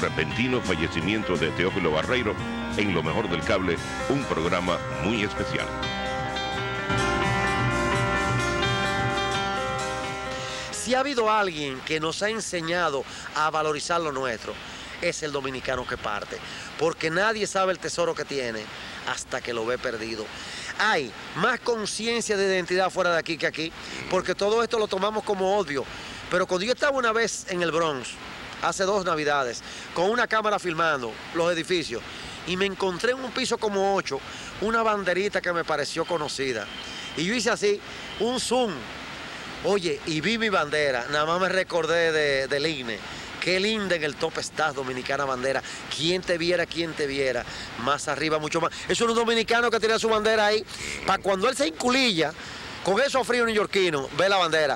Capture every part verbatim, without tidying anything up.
repentino fallecimiento de Teófilo Barreiro en Lo Mejor del Cable, un programa muy especial. Si ha habido alguien que nos ha enseñado a valorizar lo nuestro, es el dominicano que parte, porque nadie sabe el tesoro que tiene hasta que lo ve perdido. Hay más conciencia de identidad fuera de aquí que aquí, porque todo esto lo tomamos como obvio. Pero cuando yo estaba una vez en el Bronx, hace dos navidades, con una cámara filmando los edificios, y me encontré en un piso como ocho, una banderita que me pareció conocida. Y yo hice así, un zoom. Oye, y vi mi bandera, nada más me recordé de, del I N E. Qué linda en el top estás, dominicana bandera. Quien te viera, quien te viera. Más arriba, mucho más. Es un dominicano que tiene su bandera ahí. Para cuando él se inculilla, con esos fríos neoyorquinos, ve la bandera.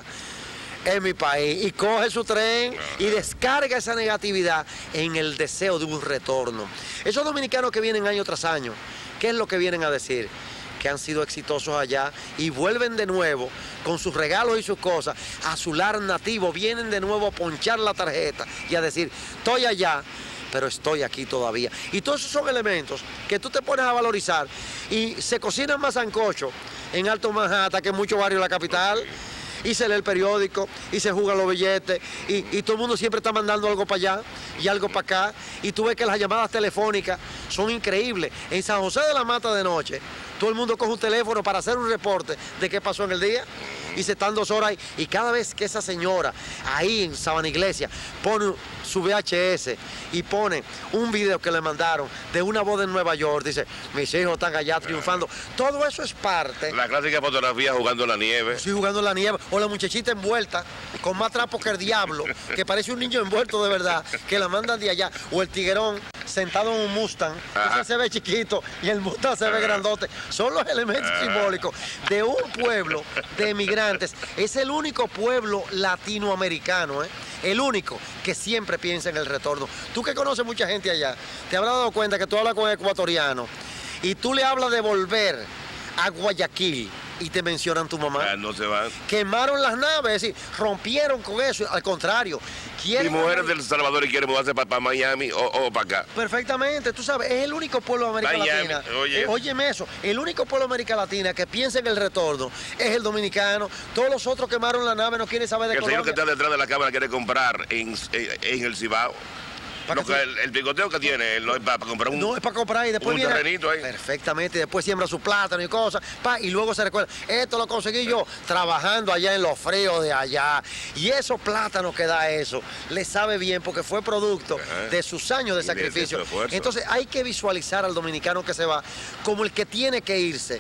En mi país. Y coge su tren y descarga esa negatividad en el deseo de un retorno. Esos dominicanos que vienen año tras año, ¿qué es lo que vienen a decir? Que han sido exitosos allá y vuelven de nuevo con sus regalos y sus cosas a su lar nativo, vienen de nuevo a ponchar la tarjeta y a decir, estoy allá, pero estoy aquí todavía. Y todos esos son elementos que tú te pones a valorizar y se cocinan más sancocho en Alto Manhattan que en muchos barrios de la capital. Y se lee el periódico, y se juegan los billetes, y, y todo el mundo siempre está mandando algo para allá y algo para acá. Y tú ves que las llamadas telefónicas son increíbles. En San José de la Mata de noche, todo el mundo coge un teléfono para hacer un reporte de qué pasó en el día, y se están dos horas ahí. Y cada vez que esa señora ahí en Sabana Iglesia pone su V H S y pone un video que le mandaron de una boda en Nueva York, dice, mis hijos están allá triunfando. Todo eso es parte. La clásica fotografía jugando en la nieve. Sí, jugando en la nieve. O la muchachita envuelta con más trapo que el diablo, que parece un niño envuelto de verdad, que la mandan de allá. O el tiguerón sentado en un Mustang, ese se ve chiquito y el Mustang se ve grandote. Son los elementos simbólicos de un pueblo de emigrantes. Es el único pueblo latinoamericano, ¿eh? El único que siempre piensa en el retorno. Tú que conoces mucha gente allá, te habrás dado cuenta que tú hablas con ecuatorianos y tú le hablas de volver a Guayaquil y te mencionan tu mamá. Ah, no se van. Quemaron las naves, es decir, rompieron con eso. Al contrario, mi mujer es del Salvador y quiere mudarse para pa Miami o, o para acá. Perfectamente, tú sabes, es el único pueblo de América Miami, Latina. oye. Eh, óyeme eso, el único pueblo de América Latina que piensa en el retorno es el dominicano. Todos los otros quemaron la nave, no quieren saber de el Colombia. El señor que está detrás de la cámara quiere comprar en, en, en el Cibao. Lo que el, el picoteo que tiene, él no es para, para comprar un No, es para comprar y después un viene, terrenito ahí. Perfectamente, y después siembra su plátano y cosas, pa, y luego se recuerda, esto lo conseguí yo trabajando allá en los fríos de allá. Y esos plátanos que da eso, le sabe bien porque fue producto Ajá. de sus años de y sacrificio. De Entonces hay que visualizar al dominicano que se va como el que tiene que irse.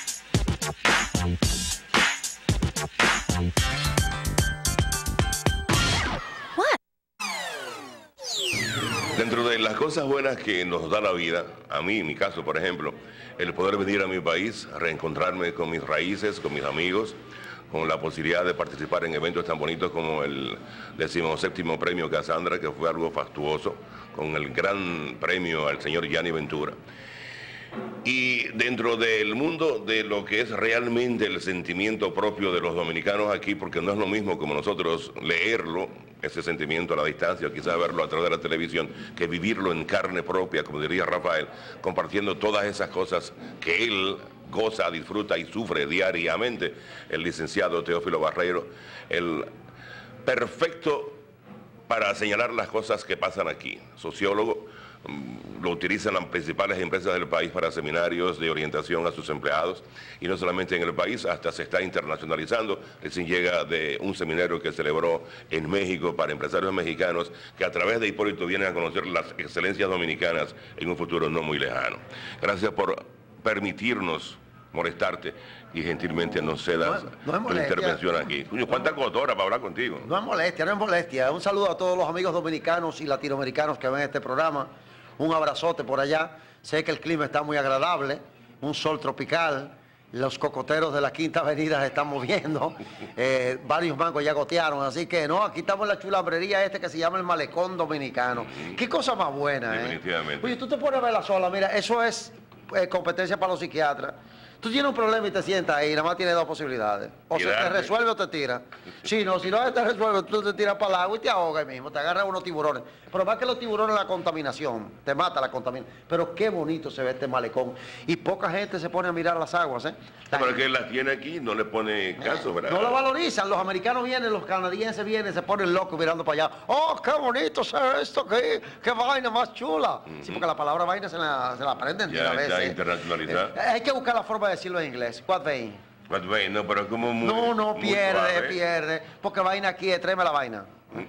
Dentro de las cosas buenas que nos da la vida, a mí, en mi caso, por ejemplo, el poder venir a mi país, reencontrarme con mis raíces, con mis amigos, con la posibilidad de participar en eventos tan bonitos como el decimoséptimo premio Casandra, que fue algo fastuoso, con el gran premio al señor Gianni Ventura. Y dentro del mundo de lo que es realmente el sentimiento propio de los dominicanos aquí, porque no es lo mismo como nosotros leerlo, ese sentimiento a la distancia, o quizás verlo a través de la televisión, que vivirlo en carne propia, como diría Rafael, compartiendo todas esas cosas que él goza, disfruta y sufre diariamente, el licenciado Teófilo Barreiro, el perfecto para señalar las cosas que pasan aquí, sociólogo. Lo utilizan las principales empresas del país para seminarios de orientación a sus empleados, y no solamente en el país, hasta se está internacionalizando. Recién llega de un seminario que celebró en México para empresarios mexicanos que a través de Hipólito vienen a conocer las excelencias dominicanas en un futuro no muy lejano. Gracias por permitirnos molestarte y gentilmente nos cedas no, no tu intervención aquí. ¿Cuánta cotora para hablar contigo? No es molestia, no es molestia. Un saludo a todos los amigos dominicanos y latinoamericanos que ven este programa. Un abrazote por allá. Sé que el clima está muy agradable, un sol tropical. Los cocoteros de la Quinta Avenida se están moviendo. Eh, varios bancos ya gotearon, así que no, aquí estamos en la chulambrería este que se llama el Malecón Dominicano. Uh-huh. Qué cosa más buena, Definitivamente. ¿eh? Oye, tú te pones a ver la sola, mira, eso es eh, competencia para los psiquiatras. Tú tienes un problema y te sientas ahí, nada más tienes dos posibilidades. O se te resuelve o te tira. Si no, si no te resuelve, tú te tiras para el agua y te ahogas ahí mismo, te agarras unos tiburones. Pero más que los tiburones, la contaminación, te mata la contaminación. Pero qué bonito se ve este malecón. Y poca gente se pone a mirar las aguas, ¿eh? La Pero que las tiene aquí, no le pone caso, ¿verdad? No lo valorizan, los americanos vienen, los canadienses vienen, se ponen locos mirando para allá. ¡Oh, qué bonito se ve esto! ¡Qué, qué vaina más chula! Uh-huh. Sí, porque la palabra vaina se la, se la aprenden de una vez. Ya ¿eh? internacionalizada. Eh, hay que buscar la forma de decirlo en inglés. What vain? What vain, no, pero como muy No, no, muy pierde, suave. pierde. Porque vaina aquí es, tráeme la vaina.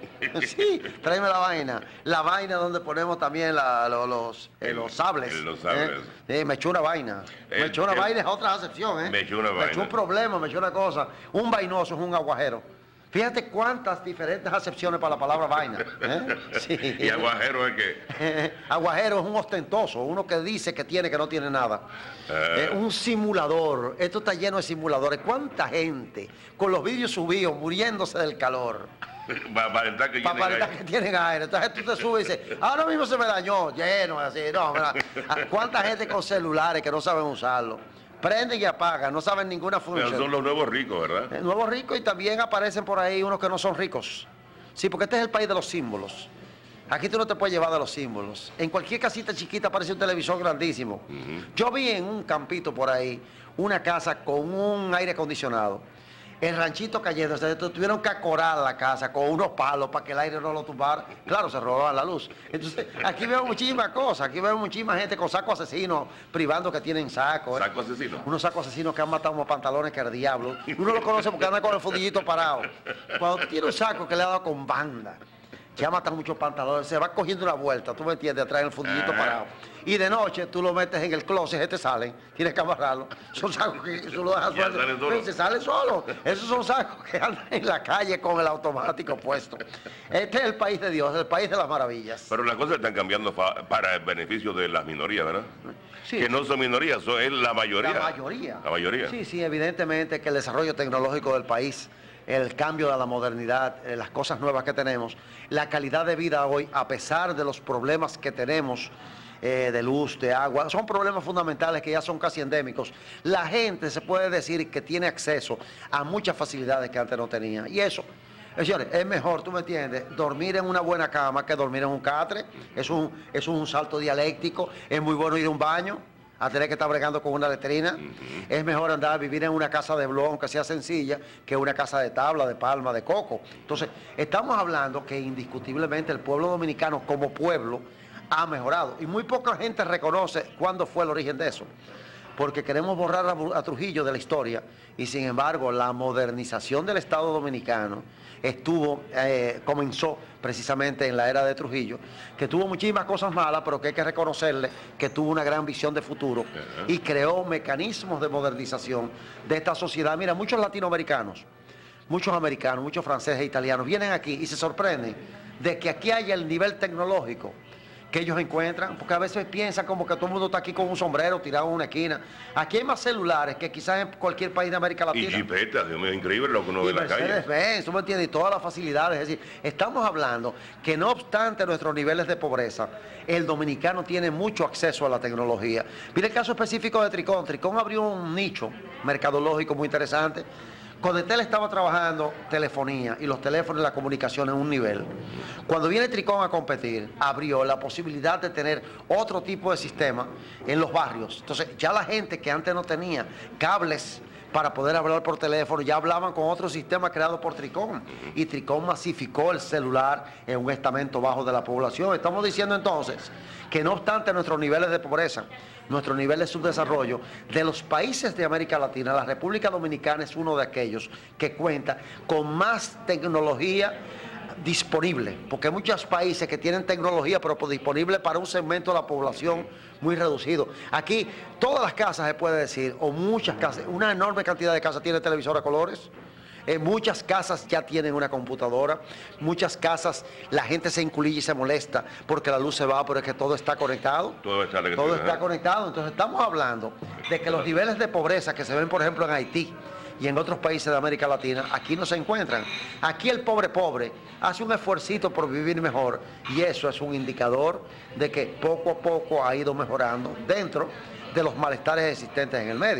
Sí, tráeme la vaina. La vaina donde ponemos también la, lo, los, eh, el, los sables. El, los sables. ¿eh? Sí, me echó una vaina. El, me echó una el, vaina es otra acepción, ¿eh? Me echó una vaina. Me echó un problema, me echó una cosa. Un vainoso es un aguajero. Fíjate cuántas diferentes acepciones para la palabra vaina. ¿eh? Sí. ¿Y aguajero es qué? Aguajero es un ostentoso, uno que dice que tiene que no tiene nada. Uh. Eh, un simulador. Esto está lleno de simuladores. ¿Cuánta gente con los vídeos subidos muriéndose del calor? Para aparentar que, pa que tienen aire. Entonces tú te subes y dices, ahora mismo se me dañó, lleno, así. No, mira, ¿cuánta gente con celulares que no saben usarlo? Prenden y apagan, no saben ninguna función. Pero son los nuevos ricos, ¿verdad? Eh, nuevos ricos y también aparecen por ahí unos que no son ricos. Sí, porque este es el país de los símbolos. Aquí tú no te puedes llevar de los símbolos. En cualquier casita chiquita aparece un televisor grandísimo. Uh-huh. Yo vi en un campito por ahí una casa con un aire acondicionado. El ranchito cayendo, o sea, tuvieron que acorar la casa con unos palos para que el aire no lo tumbara. Claro, se robaban la luz. Entonces, aquí veo muchísimas cosas, aquí veo muchísima gente con sacos asesinos, privando que tienen sacos. ¿eh? ¿Saco asesino? Unos sacos asesinos que han matado unos pantalones que el diablo. Uno lo conoce porque anda con el fundillito parado. Cuando tú tienes un saco que le ha dado con banda, que ha matado muchos pantalones, se va cogiendo una vuelta, tú me entiendes, atrás en el fundillito parado. Y de noche tú lo metes en el closet, se te salen, tienes que amarrarlo. Son sacos que tú lo dejas suelto, pero se sale solo. Esos son sacos que andan en la calle con el automático puesto. Este es el país de Dios, el país de las maravillas. Pero las cosas están cambiando para el beneficio de las minorías, ¿verdad? Sí. Que no son minorías, son, es la mayoría. La mayoría. La mayoría. Sí, sí, evidentemente que el desarrollo tecnológico del país, el cambio de la modernidad, eh, las cosas nuevas que tenemos, la calidad de vida hoy, a pesar de los problemas que tenemos, eh, de luz, de agua, son problemas fundamentales que ya son casi endémicos. La gente se puede decir que tiene acceso a muchas facilidades que antes no tenía. Y eso, eh, señores, es mejor, tú me entiendes, dormir en una buena cama que dormir en un catre. Es un, es un salto dialéctico. Es muy bueno ir a un baño a tener que estar bregando con una letrina. Uh-huh. Es mejor andar a vivir en una casa de blog, aunque sea sencilla, que una casa de tabla, de palma, de coco. Entonces, estamos hablando que indiscutiblemente el pueblo dominicano como pueblo ha mejorado. Y muy poca gente reconoce cuándo fue el origen de eso. Porque queremos borrar a, a Trujillo de la historia. Y sin embargo, la modernización del Estado Dominicano estuvo, eh, comenzó precisamente en la era de Trujillo, que tuvo muchísimas cosas malas, pero que hay que reconocerle que tuvo una gran visión de futuro y creó mecanismos de modernización de esta sociedad. Mira, muchos latinoamericanos, muchos americanos, muchos franceses e italianos vienen aquí y se sorprenden de que aquí haya el nivel tecnológico que ellos encuentran, porque a veces piensan como que todo el mundo está aquí con un sombrero tirado en una esquina. Aquí hay más celulares que quizás en cualquier país de América Latina. Y jipetas, Dios mío, increíble lo que uno ve en la calle. Mercedes-Benz, tú me entiendes, y todas las facilidades. Es decir, estamos hablando que no obstante nuestros niveles de pobreza, el dominicano tiene mucho acceso a la tecnología. Mira el caso específico de Tricón. Tricón abrió un nicho mercadológico muy interesante. Condetel estaba trabajando telefonía y los teléfonos y la comunicación en un nivel. Cuando viene Tricón a competir, abrió la posibilidad de tener otro tipo de sistema en los barrios. Entonces, ya la gente que antes no tenía cables para poder hablar por teléfono, ya hablaban con otro sistema creado por Tricón. Y Tricón masificó el celular en un estamento bajo de la población. Estamos diciendo entonces que no obstante nuestros niveles de pobreza, nuestros niveles de subdesarrollo, de los países de América Latina, la República Dominicana es uno de aquellos que cuenta con más tecnología disponible, porque hay muchos países que tienen tecnología pero disponible para un segmento de la población muy reducido. Aquí todas las casas se puede decir, o muchas casas, una enorme cantidad de casas tiene televisor a colores. En muchas casas ya tienen una computadora, muchas casas la gente se inculilla y se molesta porque la luz se va, pero es que todo está conectado. Todo está, todo está conectado. Entonces estamos hablando de que los niveles de pobreza que se ven, por ejemplo, en Haití y en otros países de América Latina, aquí no se encuentran. Aquí el pobre pobre hace un esfuercito por vivir mejor y eso es un indicador de que poco a poco ha ido mejorando dentro de los malestares existentes en el medio.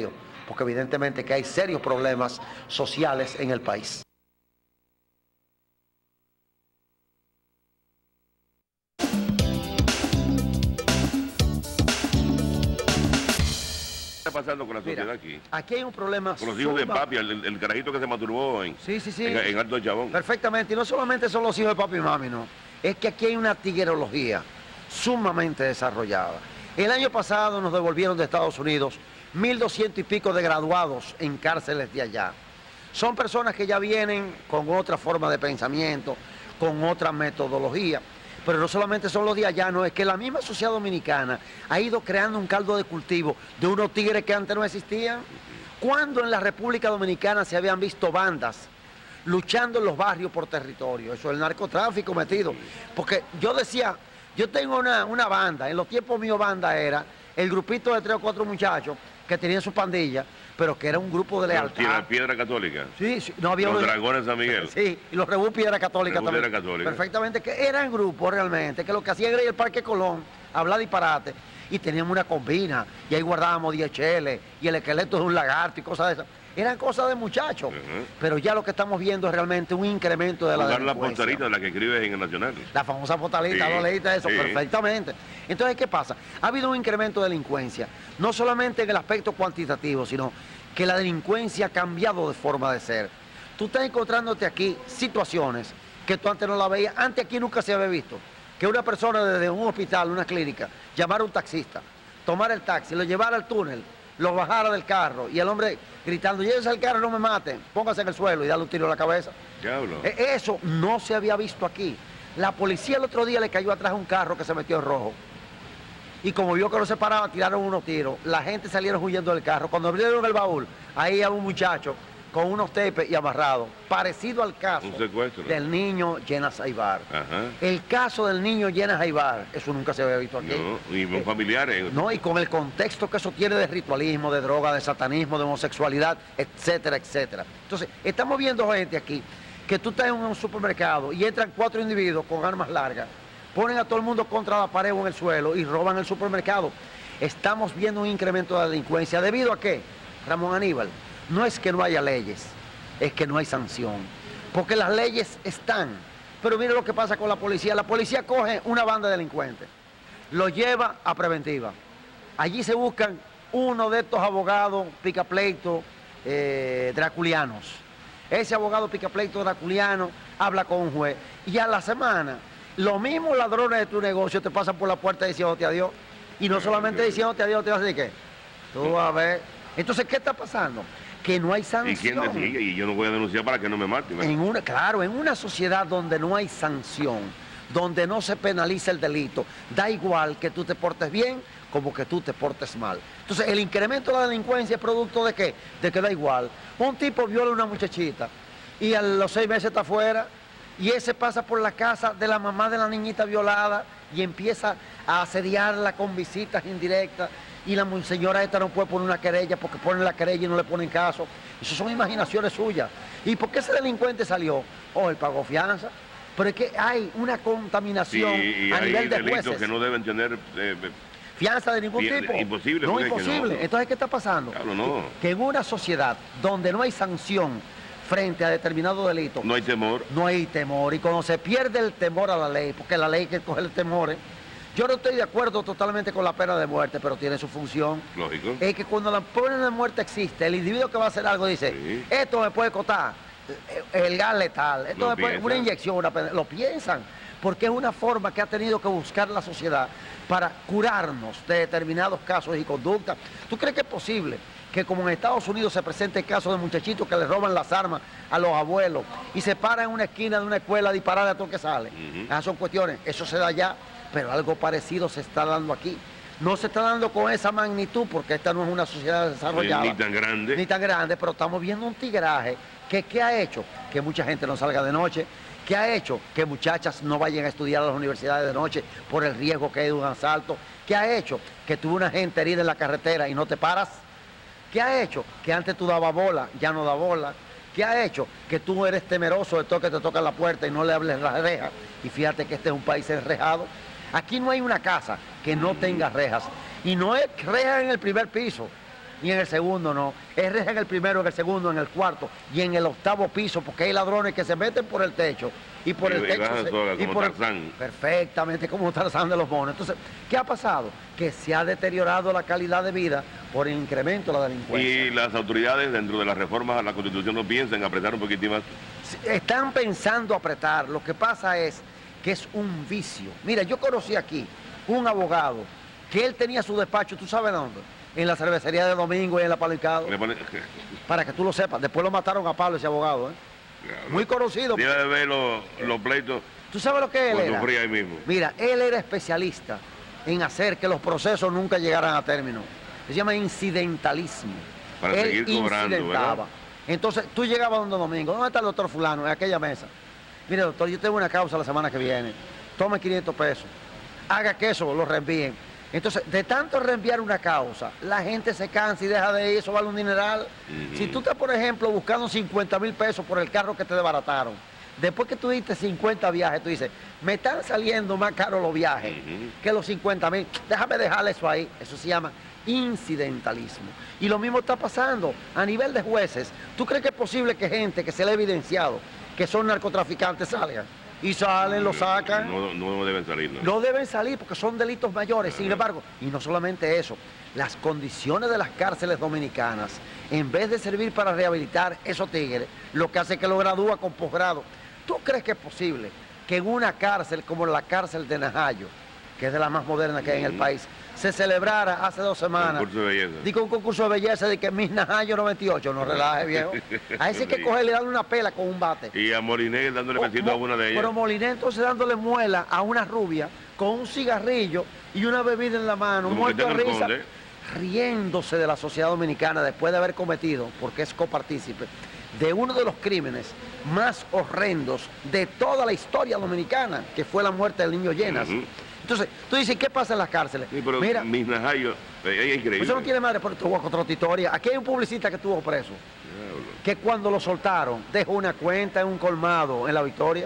porque evidentemente que hay serios problemas sociales en el país. ¿Qué está pasando con la sociedad? Mira, aquí? Aquí hay un problema. Con los hijos de suma- papi, el, el- el carajito que se masturbó en, Sí, sí, sí. en, en Alto Chabón. Perfectamente, y no solamente son los hijos de papi y mami, no. Es que aquí hay una tiguerología sumamente desarrollada. El año pasado nos devolvieron de Estados Unidos mil doscientos y pico de graduados en cárceles de allá. Son personas que ya vienen con otra forma de pensamiento, con otra metodología. Pero no solamente son los de allá, no, es que la misma sociedad dominicana ha ido creando un caldo de cultivo de unos tigres que antes no existían. ¿Cuándo en la República Dominicana se habían visto bandas luchando en los barrios por territorio? Eso es el narcotráfico metido. Porque yo decía, yo tengo una, una banda, en los tiempos míos banda era el grupito de tres o cuatro muchachos que tenían su pandilla, pero que era un grupo de lealtad. Piedra, piedra católica. Sí, sí, no había Los uno- dragones San Miguel. Sí, y los Rebú Piedra Católica Rebú también. Piedra Católica. Perfectamente, que eran grupos realmente, que lo que hacían era ir al Parque Colón, hablar disparate, y teníamos una combina, y ahí guardábamos diez cheles, y el esqueleto de un lagarto y cosas de esas. Eran cosas de muchachos, Ujú. pero ya lo que estamos viendo es realmente un incremento de la Jugar la delincuencia. postalita de la que escribes en el Nacional. La famosa postalita, Sí, ¿lo leíste eso? sí. Perfectamente. Entonces, ¿qué pasa? Ha habido un incremento de delincuencia, no solamente en el aspecto cuantitativo, sino que la delincuencia ha cambiado de forma de ser. Tú estás encontrándote aquí situaciones que tú antes no la veías, antes aquí nunca se había visto. Que una persona desde un hospital, una clínica, llamara a un taxista, tomara el taxi, lo llevara al túnel, lo bajara del carro y el hombre gritando, llévese al carro, no me maten, póngase en el suelo y dale un tiro a la cabeza. Diablo. E- Eso no se había visto aquí. La policía el otro día le cayó atrás a un carro que se metió en rojo. Y como vio que no se paraba, tiraron unos tiros. La gente salieron huyendo del carro. Cuando abrieron el baúl, ahí había un muchacho con unos tepes y amarrado, parecido al caso Un secuestro. del niño Llenas Aybar. Ajá. El caso del niño Llenas Aybar, eso nunca se había visto aquí. No, y con familiares. No, y con el contexto que eso tiene de ritualismo, de droga, de satanismo, de homosexualidad, etcétera, etcétera. Entonces, estamos viendo gente aquí que tú estás en un supermercado y entran cuatro individuos con armas largas, ponen a todo el mundo contra la pared o en el suelo y roban el supermercado. Estamos viendo un incremento de la delincuencia. ¿Debido a qué, Ramón Aníbal? No es que no haya leyes, es que no hay sanción. Porque las leyes están. Pero mire lo que pasa con la policía. La policía coge una banda de delincuentes, lo lleva a preventiva. Allí se buscan uno de estos abogados picapleitos eh, draculianos. Ese abogado picapleito draculiano habla con un juez y a la semana los mismos ladrones de tu negocio te pasan por la puerta diciéndote adiós. Y no solamente diciéndote adiós, te vas a decir que tú vas a ver. Entonces, ¿qué está pasando? Que no hay ¿Y sanción. quién decide? Y yo no voy a denunciar para que no me maten. En una, claro, en una sociedad donde no hay sanción, donde no se penaliza el delito, da igual que tú te portes bien como que tú te portes mal. Entonces, el incremento de la delincuencia es producto de qué? De que da igual. Un tipo viola a una muchachita y a los seis meses está afuera y ese pasa por la casa de la mamá de la niñita violada y empieza a asediarla con visitas indirectas y la mu- señora esta no puede poner una querella porque ponen la querella y no le ponen caso. Eso son imaginaciones suyas. ¿Y por qué ese delincuente salió? Oh, él pagó fianza. Pero es que hay una Sí, contaminación y a hay nivel de delitos jueces. que no deben tener... eh, Fianza de ningún Fie- tipo. imposible, No, pues, que imposible. no. Entonces, ¿qué está pasando? Claro, no. Que en una sociedad donde no hay sanción frente a determinado delito, no hay temor. no hay temor. Y cuando se pierde el temor a la ley, porque la ley hay que coger el temor, ¿eh? Yo no estoy de acuerdo totalmente con la pena de muerte, pero tiene su función. Lógico. Es que cuando la pena de muerte existe, el individuo que va a hacer algo dice, Sí. esto me puede costar eh, el gas letal, esto Lo me puede, piensan. una inyección, una pena- lo piensan, porque es una forma que ha tenido que buscar la sociedad para curarnos de determinados casos y conductas. ¿Tú crees que es posible que como en Estados Unidos se presente el caso de muchachitos que le roban las armas a los abuelos y se paran en una esquina de una escuela a disparar a todo el que sale? Ujú. Esas son cuestiones, eso se da allá, pero algo parecido se está dando aquí. No se está dando con esa magnitud porque esta no es una sociedad desarrollada. Ni tan grande. Ni tan grande, pero estamos viendo un tigraje que ¿qué ha hecho? Que mucha gente no salga de noche. ¿Qué ha hecho? Que muchachas no vayan a estudiar a las universidades de noche por el riesgo que hay de un asalto. ¿Qué ha hecho? Que tuvo una gente herida en la carretera y no te paras. ¿Qué ha hecho? Que antes tú dabas bola, ya no da bola. ¿Qué ha hecho? Que tú eres temeroso de todo que te toca la puerta y no le hables las rejas. Y fíjate que este es un país enrejado. Aquí no hay una casa que no tenga rejas. Y no es rejas en el primer piso. ni en el segundo no. Es reja en el primero, en el segundo, en el cuarto y en el octavo piso, porque hay ladrones que se meten por el techo y por Y- el y techo. bajan se- sola, y como por el- Tarzán. Perfectamente, como Tarzán de los monos. Entonces, ¿qué ha pasado? Que se ha deteriorado la calidad de vida por el incremento de la delincuencia. Y las autoridades dentro de las reformas a la Constitución no piensan apretar un poquitín más. Están pensando apretar. Lo que pasa es que es un vicio. Mira, yo conocí aquí un abogado que él tenía su despacho, ¿tú sabes dónde? En la cervecería de Domingo y en la Palicado. Le pone- Para que tú lo sepas. Después lo mataron a Pablo, ese abogado, ¿eh? Muy conocido. Debe de ver los, los pleitos ¿Tú sabes lo que él con era? sufrir ahí mismo. Mira, él era especialista en hacer que los procesos nunca llegaran a término. Se llama incidentalismo. Para él seguir cobrando, incidentaba. ¿verdad? Entonces, tú llegabas donde Domingo. ¿Dónde está el doctor fulano? En aquella mesa. Mire, doctor, yo tengo una causa la semana que viene. Tome quinientos pesos. Haga que eso lo reenvíen. Entonces, de tanto reenviar una causa, la gente se cansa y deja de ir, eso vale un dineral. Ujú. Si tú estás, por ejemplo, buscando cincuenta mil pesos por el carro que te desbarataron, después que tú diste cincuenta viajes, tú dices, me están saliendo más caros los viajes Ujú. que los cincuenta mil, déjame dejarle eso ahí. Eso se llama incidentalismo. Y lo mismo está pasando a nivel de jueces. ¿Tú crees que es posible que gente que se le ha evidenciado que son narcotraficantes salgan? Y salen, lo sacan. No, no deben salir, ¿no? No deben salir porque son delitos mayores. Sin embargo, y no solamente eso, las condiciones de las cárceles dominicanas, en vez de servir para rehabilitar esos tigres, lo que hace es que lo gradúa con posgrado. ¿Tú crees que es posible que en una cárcel como la cárcel de Najayo, que es de las más modernas que hay en el Ujú. país, se celebrara hace dos semanas? Concurso de belleza. Digo, un concurso de belleza de que Miss Najayo noventa y ocho, no relaje, viejo. A ese hay que Sí. cogerle y darle una pela con un bate. Y a Moliné dándole O- besito a mo- una de ellas. Pero Moliné entonces dándole muela a una rubia con un cigarrillo y una bebida en la mano, Como muerto que de te risa, responde. riéndose de la sociedad dominicana después de haber cometido, porque es copartícipe, de uno de los crímenes más horrendos de toda la historia dominicana, que fue la muerte del niño Llenas. Ujú. Entonces, tú dices, ¿qué pasa en las cárceles? Sí, pero Mira, mis Najayo, eh, es increíble. eso no tiene madre, pero te voy a contar otra historia. Aquí hay un publicista que estuvo preso, Diablo. que cuando lo soltaron dejó una cuenta en un colmado en La Victoria.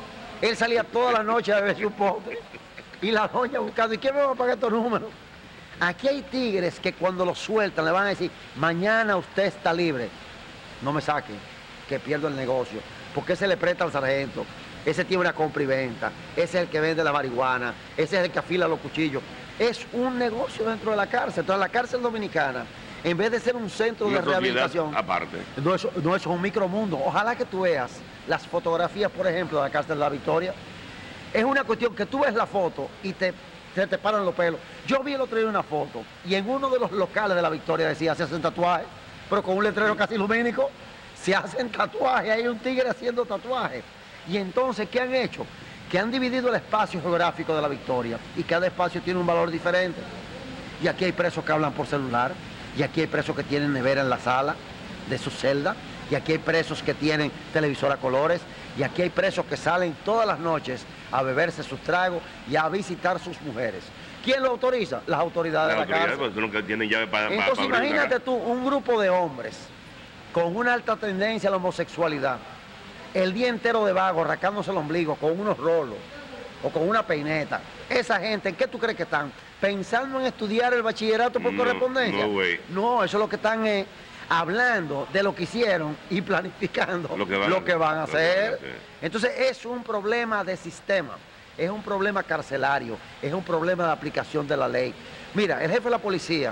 Él salía toda la noche a beberse un pote y la doña buscando, ¿y quién me va a pagar estos números? Aquí hay tigres que cuando lo sueltan le van a decir, mañana usted está libre, no me saquen, que pierdo el negocio, porque ese le presta al sargento, ese tiene una compra y venta, ese es el que vende la marihuana, ese es el que afila los cuchillos. Es un negocio dentro de la cárcel. Entonces la cárcel dominicana, en vez de ser un centro Una de sociedad rehabilitación, aparte. no es, no es un micromundo. Ojalá que tú veas las fotografías, por ejemplo, de la cárcel de La Victoria. Es una cuestión que tú ves la foto y te, te, te paran los pelos. Yo vi el otro día una foto y en uno de los locales de La Victoria decía, se hacen tatuajes, pero con un letrero casi lumínico, se hacen tatuajes, hay un tigre haciendo tatuajes. Y entonces, ¿qué han hecho? Que han dividido el espacio geográfico de La Victoria y cada espacio tiene un valor diferente. Y aquí hay presos que hablan por celular, y aquí hay presos que tienen nevera en la sala de su celda, y aquí hay presos que tienen televisor a colores, y aquí hay presos que salen todas las noches a beberse sus tragos y a visitar sus mujeres. ¿Quién lo autoriza? Las autoridades Las de la autoridades cárcel. pues, nunca tienen llave para, para, Entonces para abrir la imagínate cara. tú un grupo de hombres con una alta tendencia a la homosexualidad, el día entero de vago, arrancándose el ombligo con unos rolos o con una peineta. Esa gente, ¿en qué tú crees que están? ¿Pensando en estudiar el bachillerato por No, correspondencia? no, güey. No, eso es lo que están eh, hablando de lo que hicieron y planificando Lo que van a- lo que van a lo que van a hacer. hacer. Entonces es un problema de sistema, es un problema carcelario, es un problema de aplicación de la ley. Mira, el jefe de la policía,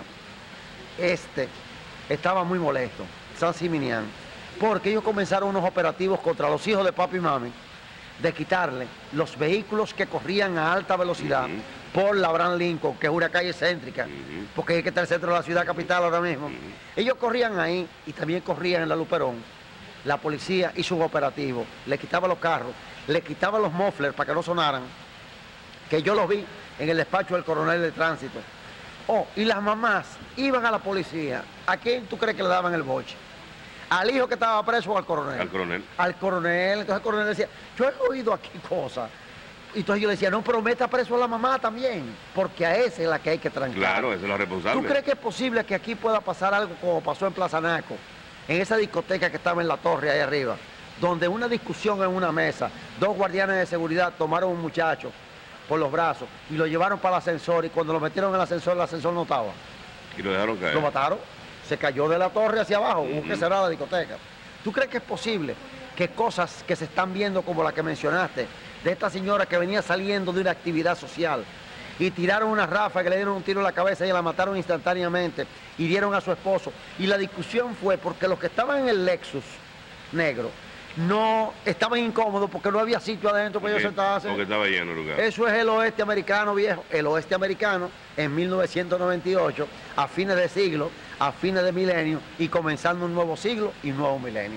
este, estaba muy molesto, San Siminián, porque ellos comenzaron unos operativos contra los hijos de papi y mami, de quitarle los vehículos que corrían a alta velocidad Ujú. por la Abraham Lincoln, que es una calle céntrica, Ujú. porque es que está el centro de la ciudad capital ahora mismo. Ellos corrían ahí y también corrían en la Luperón. La policía hizo un operativo, le quitaba los carros, le quitaba los mufflers para que no sonaran, que yo los vi en el despacho del coronel de tránsito. Oh, y las mamás iban a la policía. ¿A quién tú crees que le daban el boche? ¿Al hijo que estaba preso o al coronel? Al coronel. Al coronel. Entonces el coronel decía, yo he oído aquí cosas. Y entonces yo le decía, no, pero meta preso a la mamá también, porque a esa es la que hay que trancar. Claro, esa es la responsable. ¿Tú crees que es posible que aquí pueda pasar algo como pasó en Plaza Naco, en esa discoteca que estaba en la torre ahí arriba, donde una discusión en una mesa, dos guardianes de seguridad tomaron a un muchacho por los brazos y lo llevaron para el ascensor, y cuando lo metieron en el ascensor, el ascensor no estaba? Y lo dejaron caer. Lo mataron. se cayó de la torre hacia abajo, hubo que cerrar la discoteca. ¿Tú crees que es posible que cosas que se están viendo como la que mencionaste, de esta señora que venía saliendo de una actividad social y tiraron una ráfaga, le dieron un tiro en la cabeza y la mataron instantáneamente, hirieron a su esposo? Y la discusión fue porque los que estaban en el Lexus negro no estaban incómodos porque no había sitio adentro para ellos sentarse. Porque estaba lleno el lugar. Eso es el oeste americano, viejo. El oeste americano en mil novecientos noventa y ocho, a fines de siglo, a fines de milenio y comenzando un nuevo siglo y un nuevo milenio.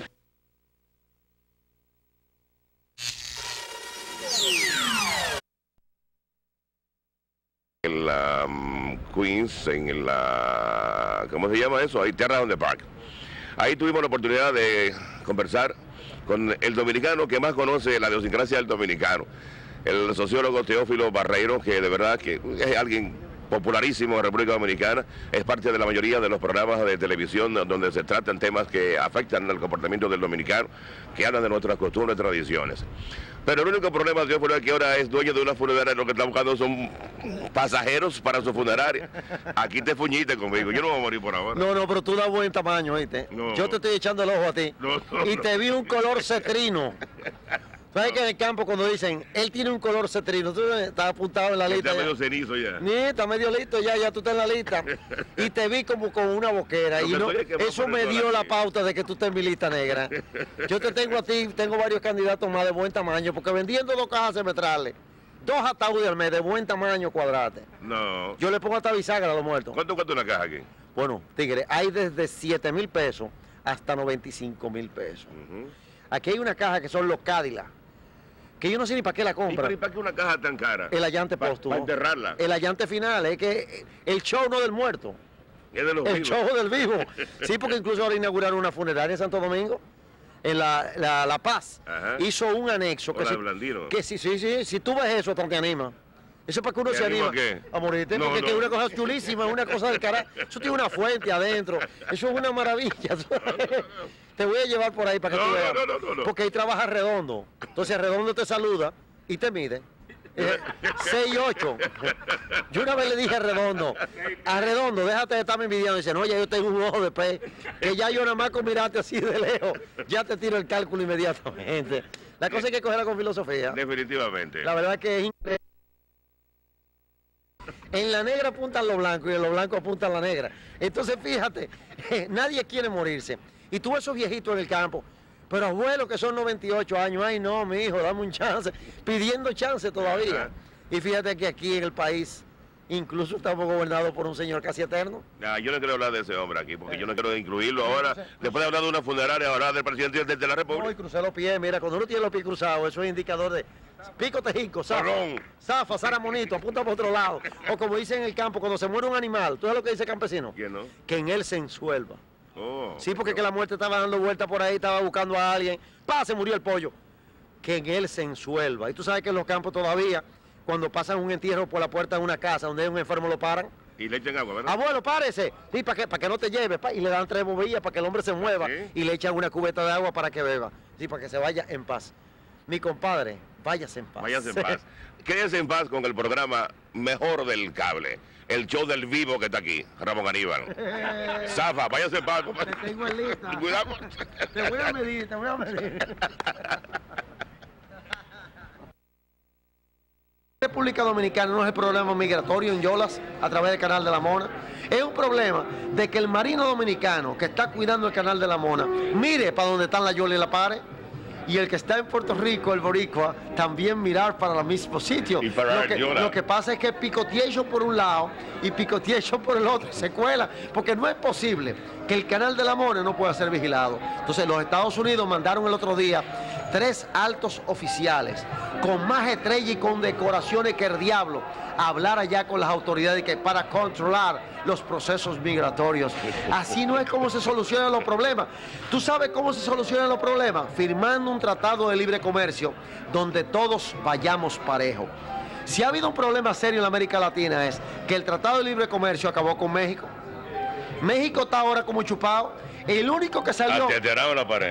En la um, Queens, en la... ¿cómo se llama eso? Ahí, Terra on the Park. Ahí tuvimos la oportunidad de conversar con el dominicano que más conoce la idiosincrasia del dominicano, el sociólogo Teófilo Barreiro, que de verdad que es alguien popularísimo en República Dominicana, es parte de la mayoría de los programas de televisión donde se tratan temas que afectan al comportamiento del dominicano, que hablan de nuestras costumbres y tradiciones. Pero el único problema, Teófilo, es que ahora es dueño de una funeraria, lo que está buscando son pasajeros para su funeraria. Aquí te fuñiste conmigo, yo no voy a morir por ahora. No, no, pero tú das buen tamaño, ¿viste? No. Yo te estoy echando el ojo a ti. No, no, y te vi un color cetrino. ¿Sabes que en el campo cuando dicen, él tiene un color cetrino, tú estás apuntado en la lista? Está medio cenizo ya. Sí, está medio listo ya, ya tú estás en la lista. Y te vi como con una boquera. Y no, eso me dio la pauta de que tú estás en mi lista negra. Yo te tengo a ti, tengo varios candidatos más de buen tamaño, porque vendiendo dos cajas semestrales, dos ataúdes al mes de buen tamaño cuadrate. No. Yo le pongo hasta bisagra a los muertos. ¿Cuánto cuesta una caja aquí? Bueno, tigre, hay desde siete mil pesos hasta noventa y cinco mil pesos. Uh-huh. Aquí hay una caja que son los Cadillac, que yo no sé ni para qué la compra. ¿Y para qué una caja tan cara? El allante póstumo. Para enterrarla. El allante final, es que el show no del muerto. Es de los el vivos. show del vivo. Sí, porque incluso ahora inauguraron una funeraria en Santo Domingo, en La, la, la Paz. Ajá. Hizo un anexo. Que, si, Blandino. que si, sí, sí, si tú ves eso, te anima. Eso es para que uno se anima qué? a morirte, no, porque no. es una cosa chulísima, una cosa del carajo. Eso tiene una fuente adentro, eso es una maravilla. Te voy a llevar por ahí para que no, tú veas. No, no, no, no. Porque ahí trabaja Redondo. Entonces Redondo te saluda y te mide. Eh, seis ocho. Yo una vez le dije a Redondo, a Redondo, déjate de estarme envidiando. Dice, no, ya yo tengo un ojo de pez, que ya yo nada más con mirarte así de lejos, ya te tiro el cálculo inmediatamente. La cosa es que cogerla con filosofía. Definitivamente. La verdad que es increíble. En la negra apuntan los blancos y en los blancos apuntan la negra. Entonces, fíjate, nadie quiere morirse. Y tú ves esos viejitos en el campo, pero abuelos que son noventa y ocho años, ay no, mi hijo, dame un chance, pidiendo chance todavía. Y fíjate que aquí en el país, incluso estamos gobernados por un señor casi eterno. Ah, yo no quiero hablar de ese hombre aquí, porque yo no quiero incluirlo ahora. Después de hablar de una funeraria, ahora del presidente de, de la República. No, y crucé los pies, mira, cuando uno tiene los pies cruzados, eso es indicador de pico tejico, zafa, zafa, zaramonito, apunta por otro lado. O como dicen en el campo, cuando se muere un animal, ¿tú sabes lo que dice el campesino? ¿Quién no? Que en él se ensuelva. Oh, sí, porque que la muerte estaba dando vueltas por ahí, estaba buscando a alguien, ¡pah! Se murió el pollo. Que en él se ensuelva. Y tú sabes que en los campos todavía, cuando pasan un entierro por la puerta de una casa donde hay un enfermo, lo paran. Y le echan agua, ¿verdad? Abuelo, párese. Sí, para que, para que no te lleves. Pa, y le dan tres bobillas para que el hombre se mueva. ¿Sí? Y le echan una cubeta de agua para que beba. Sí, para que se vaya en paz. Mi compadre, váyase en paz. Váyase en paz. Quédese en paz con el programa mejor del cable. El show del vivo que está aquí, Ramón Aníbal. Zafa, váyase en paz. Te tengo en lista. Cuidado. Te voy a medir, te voy a medir. República Dominicana no es el problema migratorio en Yolas a través del Canal de la Mona. Es un problema de que el marino dominicano que está cuidando el Canal de la Mona mire para donde están la Yola y la Pare. Y el que está en Puerto Rico, el boricua, también mirar para el mismo sitio. Y para lo, que, lo que pasa es que picoteation por un lado y picoteation por el otro se cuela, porque no es posible que el Canal de la Mona no pueda ser vigilado. Entonces los Estados Unidos mandaron el otro día tres altos oficiales con más estrella y con decoraciones que el diablo a hablar allá con las autoridades que para controlar los procesos migratorios. Así no es como se solucionan los problemas. ¿Tú sabes cómo se solucionan los problemas? Firmando un tratado de libre comercio donde todos vayamos parejo. Si ha habido un problema serio en la América Latina es que el tratado de libre comercio acabó con México. México está ahora como chupado. El único que salió... Ateterado la pared.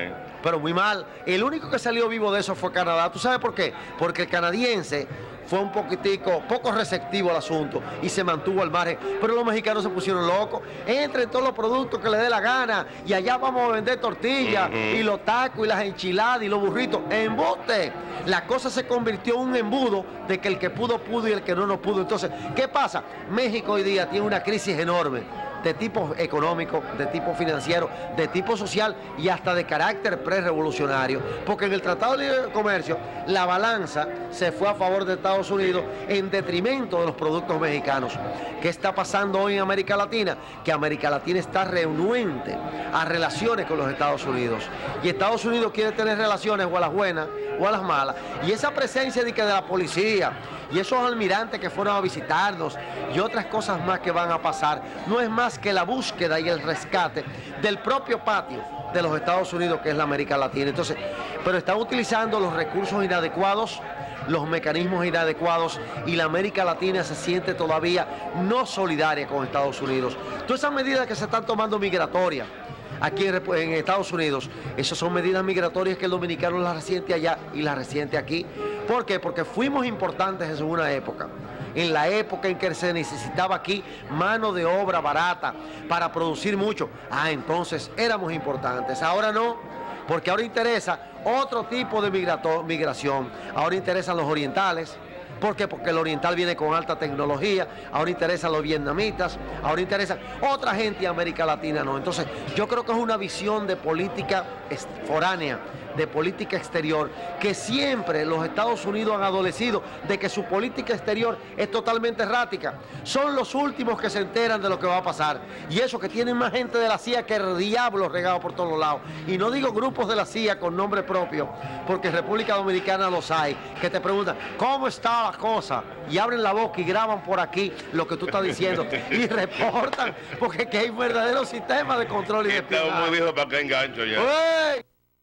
pero muy mal. El único que salió vivo de eso fue Canadá. ¿Tú sabes por qué? Porque el canadiense fue un poquitico, poco receptivo al asunto y se mantuvo al margen. Pero los mexicanos se pusieron locos. Entren todos los productos que les dé la gana y allá vamos a vender tortillas, uh-huh, y los tacos y las enchiladas y los burritos. ¡Embuste! La cosa se convirtió en un embudo de que el que pudo, pudo y el que no, no pudo. Entonces, ¿qué pasa? México hoy día tiene una crisis enorme de tipo económico, de tipo financiero, de tipo social y hasta de carácter pre-revolucionario, porque en el Tratado de Libre Comercio la balanza se fue a favor de Estados Unidos en detrimento de los productos mexicanos. ¿Qué está pasando hoy en América Latina? Que América Latina está renuente a relaciones con los Estados Unidos, y Estados Unidos quiere tener relaciones o a las buenas o a las malas, y esa presencia de, que de la policía y esos almirantes que fueron a visitarnos y otras cosas más que van a pasar, no es más que la búsqueda y el rescate del propio patio de los Estados Unidos, que es la América Latina. Entonces, pero están utilizando los recursos inadecuados, los mecanismos inadecuados, y la América Latina se siente todavía no solidaria con Estados Unidos. Todas esas medidas que se están tomando migratorias aquí en, en Estados Unidos, esas son medidas migratorias que el dominicano las resiente allá y las resiente aquí. ¿Por qué? Porque fuimos importantes en una época, en la época en que se necesitaba aquí mano de obra barata para producir mucho. Ah, entonces éramos importantes. Ahora no, porque ahora interesa otro tipo de migración. Ahora interesan los orientales. ¿Por qué? Porque el oriental viene con alta tecnología. Ahora interesan los vietnamitas, ahora interesan otra gente de América Latina, no. Entonces yo creo que es una visión de política foránea, de política exterior, que siempre los Estados Unidos han adolecido de que su política exterior es totalmente errática. Son los últimos que se enteran de lo que va a pasar, y eso que tienen más gente de la C I A que el diablo regado por todos lados. Y no digo grupos de la C I A con nombre propio, porque en República Dominicana los hay, que te preguntan ¿cómo está la cosa? Y abren la boca y graban por aquí lo que tú estás diciendo y reportan, porque que hay un verdadero sistema de control y de espionaje. Está muy viejo para que engancho ya. ¡Uy!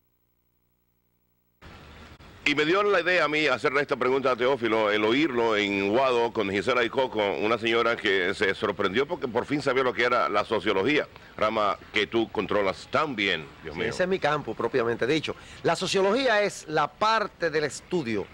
Y me dio la idea a mí hacerle esta pregunta a Teófilo, el oírlo en Guado con Gisela y Coco, una señora que se sorprendió porque por fin sabía lo que era la sociología, rama que tú controlas tan bien, Dios mío. Sí, ese es mi campo, propiamente dicho. La sociología es la parte del estudio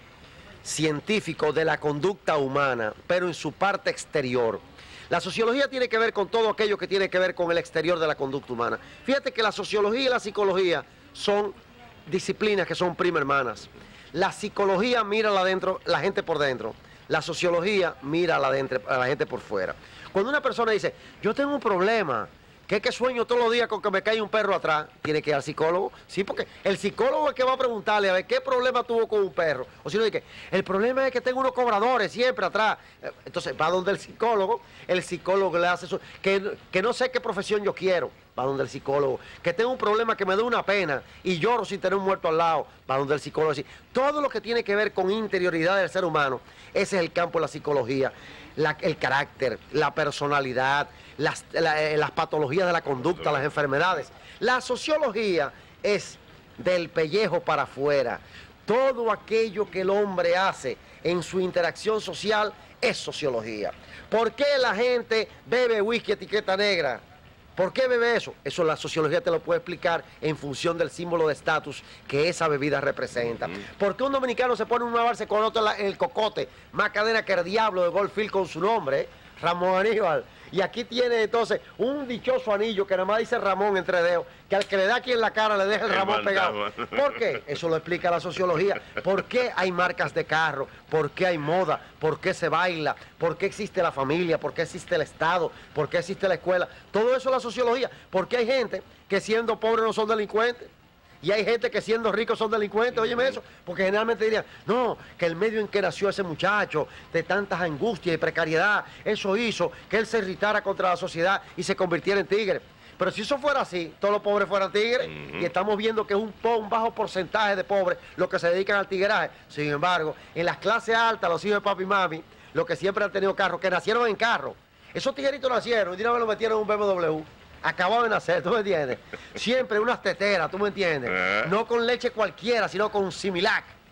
científico de la conducta humana, pero en su parte exterior. La sociología tiene que ver con todo aquello que tiene que ver con el exterior de la conducta humana. Fíjate que la sociología y la psicología son disciplinas que son prima hermanas. La psicología mira la, dentro, la gente por dentro, la sociología mira a la, dentro, a la gente por fuera. Cuando una persona dice, yo tengo un problema, que es que sueño todos los días con que me cae un perro atrás, tiene que ir al psicólogo. Sí, porque el psicólogo es el que va a preguntarle a ver qué problema tuvo con un perro. O si no, dice, el problema es que tengo unos cobradores siempre atrás. Entonces va donde el psicólogo, el psicólogo le hace eso, que, que no sé qué profesión yo quiero. Va donde el psicólogo, que tengo un problema que me da una pena y lloro sin tener un muerto al lado, va donde el psicólogo. Así, todo lo que tiene que ver con interioridad del ser humano, ese es el campo de la psicología, la, el carácter, la personalidad, las, la, las patologías de la conducta, las enfermedades. La sociología es del pellejo para afuera. Todo aquello que el hombre hace en su interacción social es sociología. ¿Por qué la gente bebe whisky etiqueta negra? ¿Por qué bebe eso? Eso la sociología te lo puede explicar en función del símbolo de estatus que esa bebida representa. Mm. ¿Por qué un dominicano se pone un barse con otro en el cocote? Más cadena que el diablo de Goldfield con su nombre, ¿eh? Ramón Aníbal. Y aquí tiene entonces un dichoso anillo que nada más dice Ramón entre dedos, que al que le da aquí en la cara le deja el Ramón pegado. ¿Por qué? Eso lo explica la sociología. ¿Por qué hay marcas de carro? ¿Por qué hay moda? ¿Por qué se baila? ¿Por qué existe la familia? ¿Por qué existe el Estado? ¿Por qué existe la escuela? Todo eso es la sociología. ¿Por qué hay gente que siendo pobres no son delincuentes? Y hay gente que siendo ricos son delincuentes, óyeme eso, porque generalmente dirían, no, que el medio en que nació ese muchacho, de tantas angustias y precariedad, eso hizo que él se irritara contra la sociedad y se convirtiera en tigre. Pero si eso fuera así, todos los pobres fueran tigres, uh-huh. Y estamos viendo que es un, un bajo porcentaje de pobres los que se dedican al tigueraje. Sin embargo, en las clases altas, los hijos de papi y mami, los que siempre han tenido carros, que nacieron en carro, esos tigueritos nacieron y de una vez lo metieron en un B M W. Acababa de nacer, ¿tú me entiendes? Siempre unas teteras, ¿tú me entiendes? No con leche cualquiera, sino con un Similac.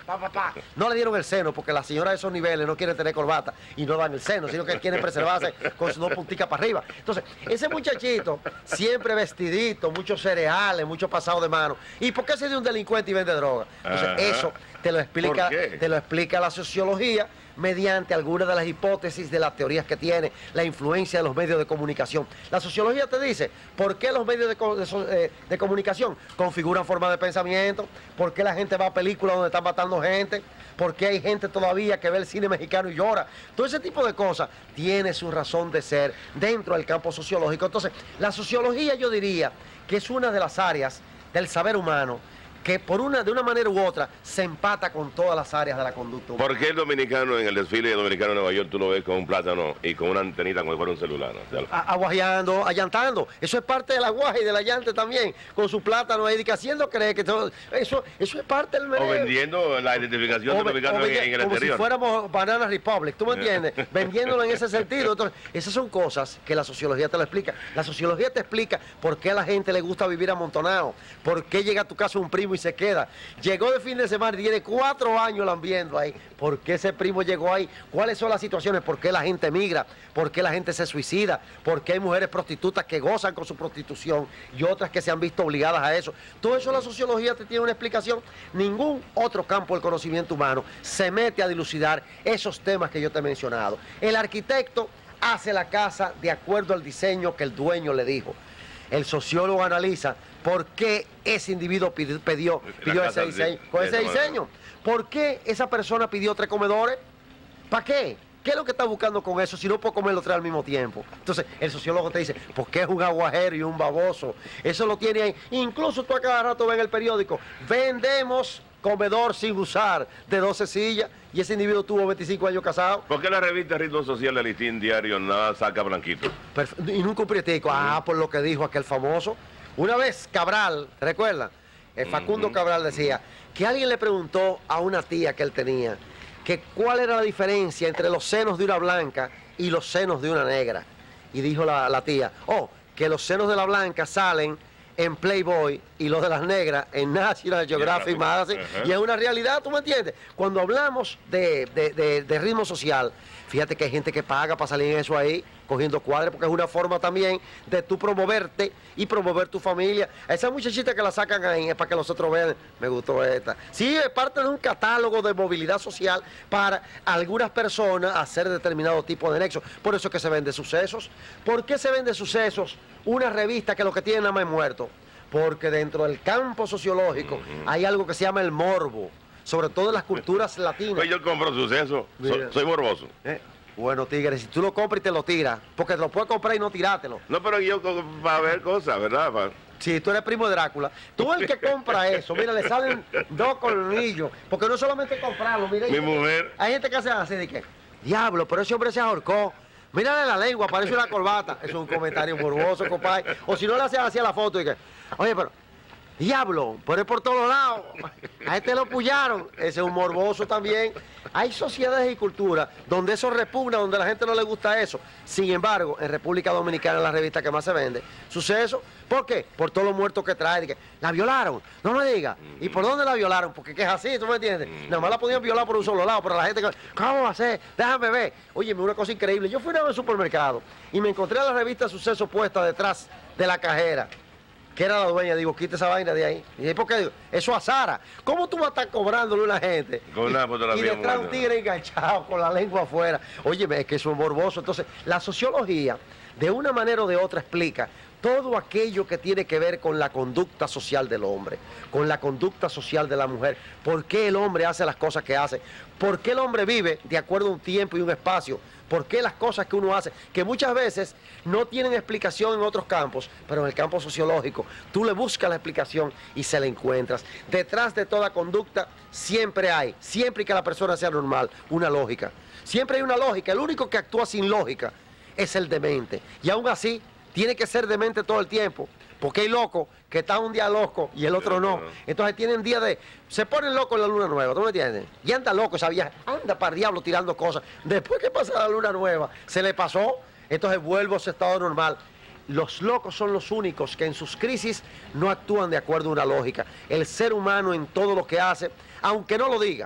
pa, pa, pa. No le dieron el seno porque la señora de esos niveles no quiere tener corbata y no dan el seno, sino que quieren preservarse con sus dos punticas para arriba. Entonces, ese muchachito, siempre vestidito, muchos cereales, mucho pasado de mano. ¿Y por qué se dio un delincuente y vende droga? Entonces, Ajá. eso te lo explica, te lo explica la sociología mediante algunas de las hipótesis de las teorías que tiene, la influencia de los medios de comunicación. La sociología te dice por qué los medios de, co de, eh, de comunicación configuran formas de pensamiento, por qué la gente va a películas donde están matando gente, por qué hay gente todavía que ve el cine mexicano y llora. Todo ese tipo de cosas tiene su razón de ser dentro del campo sociológico. Entonces, la sociología yo diría que es una de las áreas del saber humano que por una, de una manera u otra se empata con todas las áreas de la conducta humana. ¿Por qué el dominicano en el desfile dominicano de Nueva York tú lo ves con un plátano y con una antenita como si fuera un celular? ¿No? O sea, A- Aguajeando, allantando. Eso es parte del aguaje y del allante también, con su plátano ahí, que haciendo creer que todo, eso, eso es parte del o meneo. vendiendo la identificación O del ve- dominicano o en, vende- en el como exterior. si fuéramos Banana Republic, ¿tú me entiendes? Vendiéndolo en ese sentido. Entonces, esas son cosas que la sociología te lo explica. La sociología te explica por qué a la gente le gusta vivir amontonado, por qué llega a tu casa un primo y se queda. Llegó de fin de semana y tiene cuatro años lambiendo ahí. ¿Por qué ese primo llegó ahí? ¿Cuáles son las situaciones? ¿Por qué la gente migra? ¿Por qué la gente se suicida? ¿Por qué hay mujeres prostitutas que gozan con su prostitución y otras que se han visto obligadas a eso? Todo eso la sociología te tiene una explicación. Ningún otro campo del conocimiento humano se mete a dilucidar esos temas que yo te he mencionado. El arquitecto hace la casa de acuerdo al diseño que el dueño le dijo. El sociólogo analiza por qué ese individuo pidió, pidió, pidió ese diseño. Con ese diseño. ¿Por qué esa persona pidió tres comedores? ¿Para qué? ¿Qué es lo que está buscando con eso si no puedo comer los tres al mismo tiempo? Entonces, el sociólogo te dice, ¿por qué es un aguajero y un baboso? Eso lo tiene ahí. Incluso tú a cada rato ves en el periódico, vendemos comedor sin usar de doce sillas y ese individuo tuvo veinticinco años casado. ¿Por qué la revista Ritmo Social del Listín Diario nada saca blanquito? Perfe- y nunca un prietico. Ah, por lo que dijo aquel famoso. Una vez Cabral, ¿te recuerdas? El Facundo Ujú. Cabral decía que alguien le preguntó a una tía que él tenía que cuál era la diferencia entre los senos de una blanca y los senos de una negra. Y dijo la, la tía, oh, que los senos de la blanca salen en Playboy y los de las negras en National Geographic Magazine. Ajá. Y es una realidad, ¿tú me entiendes? Cuando hablamos de, de- de- de ritmo social, fíjate que hay gente que paga para salir en eso ahí, cogiendo cuadres, porque es una forma también de tú promoverte y promover tu familia. A esa muchachita que la sacan ahí es para que los otros vean, me gustó esta. Sí, es parte de un catálogo de movilidad social para algunas personas hacer determinado tipo de nexo. Por eso es que se vende Sucesos. ¿Por qué se vende Sucesos? Una revista que lo que tiene nada más es muerto. Porque dentro del campo sociológico hay algo que se llama el morbo, sobre todo en las culturas latinas. Pues yo compro Suceso, Mira. soy, soy morboso. Eh, Bueno, tigre, si tú lo compras y te lo tiras, porque te lo puedes comprar y no tirártelo. No, pero yo co- para ver cosas, ¿verdad? Pa- Si tú eres primo de Drácula, tú el que compra eso, mira, le salen dos colmillos, porque no solamente comprarlo, mira. hay Mi gente- mujer. Hay gente que hace así de que, diablo, pero ese hombre se ahorcó. Mírale la lengua, parece una corbata. Eso es un comentario morboso, compadre. O si no le haces así a la foto y que, oye, pero, diablo, pero es por todos lados. A este lo pullaron. Ese es un morboso también. Hay sociedades y culturas donde eso repugna, donde a la gente no le gusta eso. Sin embargo, en República Dominicana, la revista que más se vende, Suceso. ¿Por qué? Por todos los muertos que trae. De que, la violaron. No me digas. ¿Y por dónde la violaron? Porque que es así, ¿tú me entiendes? Nada más la podían violar por un solo lado, pero la gente, que, ¿cómo va a ser? Déjame ver. Oye, una cosa increíble. Yo fui una vez al supermercado y me encontré a la revista Suceso puesta detrás de la cajera, que era la dueña. Digo, quita esa vaina de ahí. Y ¿por qué? Digo, eso a Sara. ¿Cómo tú vas a estar cobrándole a una gente? Con una Y- fotografía Y detrás un muerta. tigre enganchado con la lengua afuera. Oye, es que eso es morboso. Entonces, la sociología, de una manera o de otra, explica todo aquello que tiene que ver con la conducta social del hombre, con la conducta social de la mujer. ¿Por qué el hombre hace las cosas que hace? ¿Por qué el hombre vive de acuerdo a un tiempo y un espacio? ¿Por qué las cosas que uno hace, que muchas veces no tienen explicación en otros campos, pero en el campo sociológico, tú le buscas la explicación y se la encuentras? Detrás de toda conducta siempre hay, siempre que la persona sea normal, una lógica. Siempre hay una lógica. El único que actúa sin lógica es el demente. Y aún así, tiene que ser demente todo el tiempo. Porque hay locos que están un día loco y el otro no. Entonces tienen día de... Se ponen locos en la luna nueva, ¿tú me entiendes? Y anda loco esa vieja, anda para el diablo tirando cosas. Después que pasa la luna nueva, se le pasó, entonces vuelve a su estado normal. Los locos son los únicos que en sus crisis no actúan de acuerdo a una lógica. El ser humano en todo lo que hace, aunque no lo diga,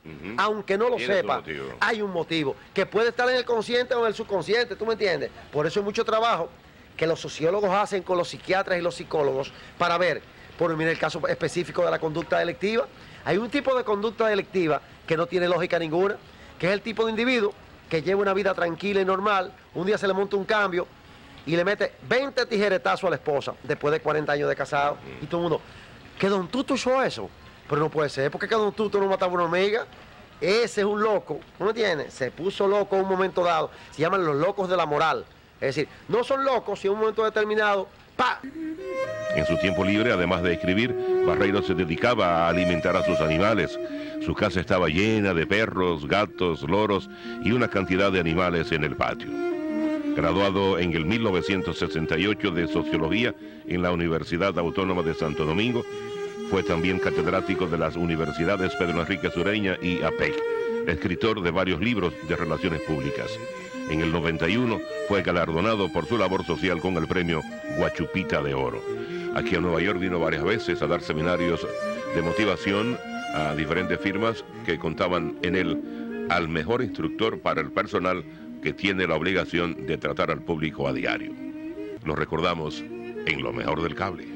Uh-huh. Aunque no lo sepa, hay un motivo que puede estar en el consciente o en el subconsciente, ¿tú me entiendes? Por eso hay mucho trabajo que los sociólogos hacen con los psiquiatras y los psicólogos para ver, por mira el caso específico de la conducta delictiva. Hay un tipo de conducta delictiva que no tiene lógica ninguna, que es el tipo de individuo que lleva una vida tranquila y normal, un día se le monta un cambio y le mete veinte tijeretazos a la esposa después de cuarenta años de casado, y todo el mundo, ¿que Don Tuto hizo eso? Pero no puede ser, porque que Don Tuto no mataba una hormiga. Ese es un loco, ¿no me entiendes? Se puso loco en un momento dado, se llaman los locos de la moral. Es decir, no son locos si en un momento determinado, ¡pa! En su tiempo libre, además de escribir, Barreiro se dedicaba a alimentar a sus animales. Su casa estaba llena de perros, gatos, loros y una cantidad de animales en el patio. Graduado en el mil novecientos sesenta y ocho de Sociología en la Universidad Autónoma de Santo Domingo, fue también catedrático de las universidades Pedro Enrique Sureña y A P E C, escritor de varios libros de relaciones públicas. En el noventa y uno fue galardonado por su labor social con el premio Guachupita de Oro. Aquí a Nueva York vino varias veces a dar seminarios de motivación a diferentes firmas que contaban en él al mejor instructor para el personal que tiene la obligación de tratar al público a diario. Lo recordamos en Lo Mejor del Cable.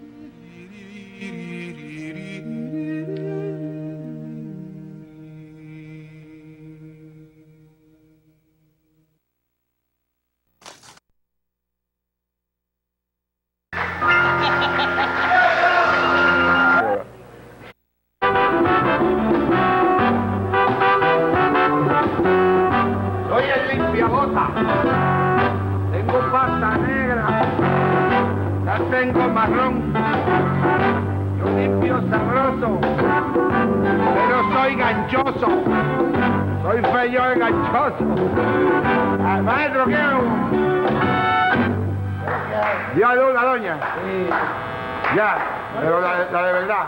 Soy feo y ganchoso. Ah, maestro, ¿qué hago? ¿Dio luz la doña? Sí. Ya, pero la, la de verdad.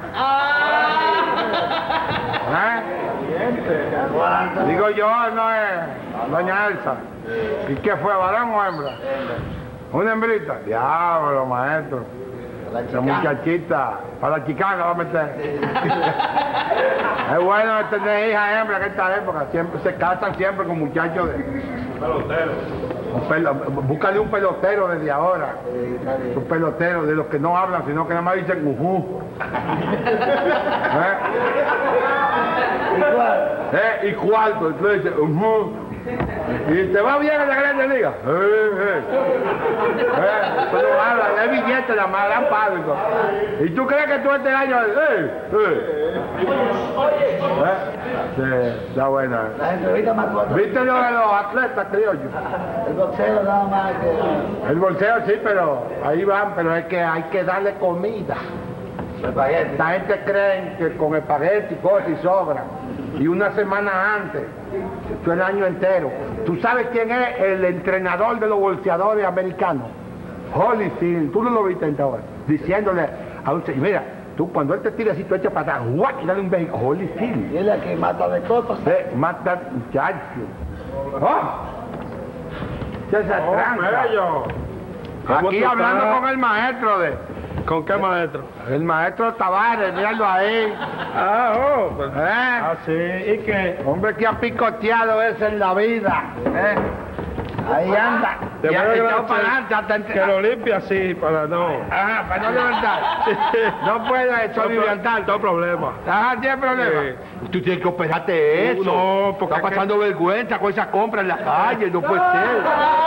¿Eh? Digo yo, no es doña Elsa. ¿Y qué fue, varón o hembra? ¿Una hembrita? Diablo, maestro. Esa muchachita, para la chicana va a meter. Es bueno tener hija hembra en esta época, siempre se casan siempre con muchachos de... Pelotero. Un pelo, búscale un pelotero desde ahora. Un pelotero de los que no hablan, sino que nada más dicen ujú. ¿Eh? ¿Y cuál? ¿Eh? ¿Y cuál? Pues tú dices ujú. ¿Y te va bien en la Grande Liga? Eh, eh. Eh, pero habla, es billete la más, dan pálvico. ¿Y tú crees que tú este año... Eh, eh. ¿Eh? Sí, está buena. La entrevista más corta. ¿Viste lo de los atletas, criollos? El boxeo nada más que... El boxeo sí, pero ahí van, pero es que hay que darle comida. Espagueti. La gente cree que con espagueti, cosas y sobra. Y una semana antes, esto el año entero. ¿Tú sabes quién es el entrenador de los boxeadores americanos? Holyfield. ¿Tú no lo viste ahora? Diciéndole a un señor, mira, tú cuando él te tira así, tú echas para atrás, ¡guau! Y dale un beso. Holyfield. Y él es el que mata de copas. Sí, mata muchachos. ¡Oh! Se se Oh, tranca. Aquí hablando con el maestro de... ¿Con qué maestro? El maestro Tavares, míralo ahí. Ah, oh, pues, ¿Eh? ah, sí, ¿y qué? Hombre que ha picoteado eso en la vida. ¿Eh? Ahí anda. Te Y ha voy a echado agradecer para adelante hasta entre... que lo limpie así, para no... Ah, para no levantar. No puede eso No, levantar. no problema. Ah, ¿tiene problema? Sí. Tú tienes que operarte eso. No, porque está es pasando vergüenza con esa compra en la calle, no puede ser.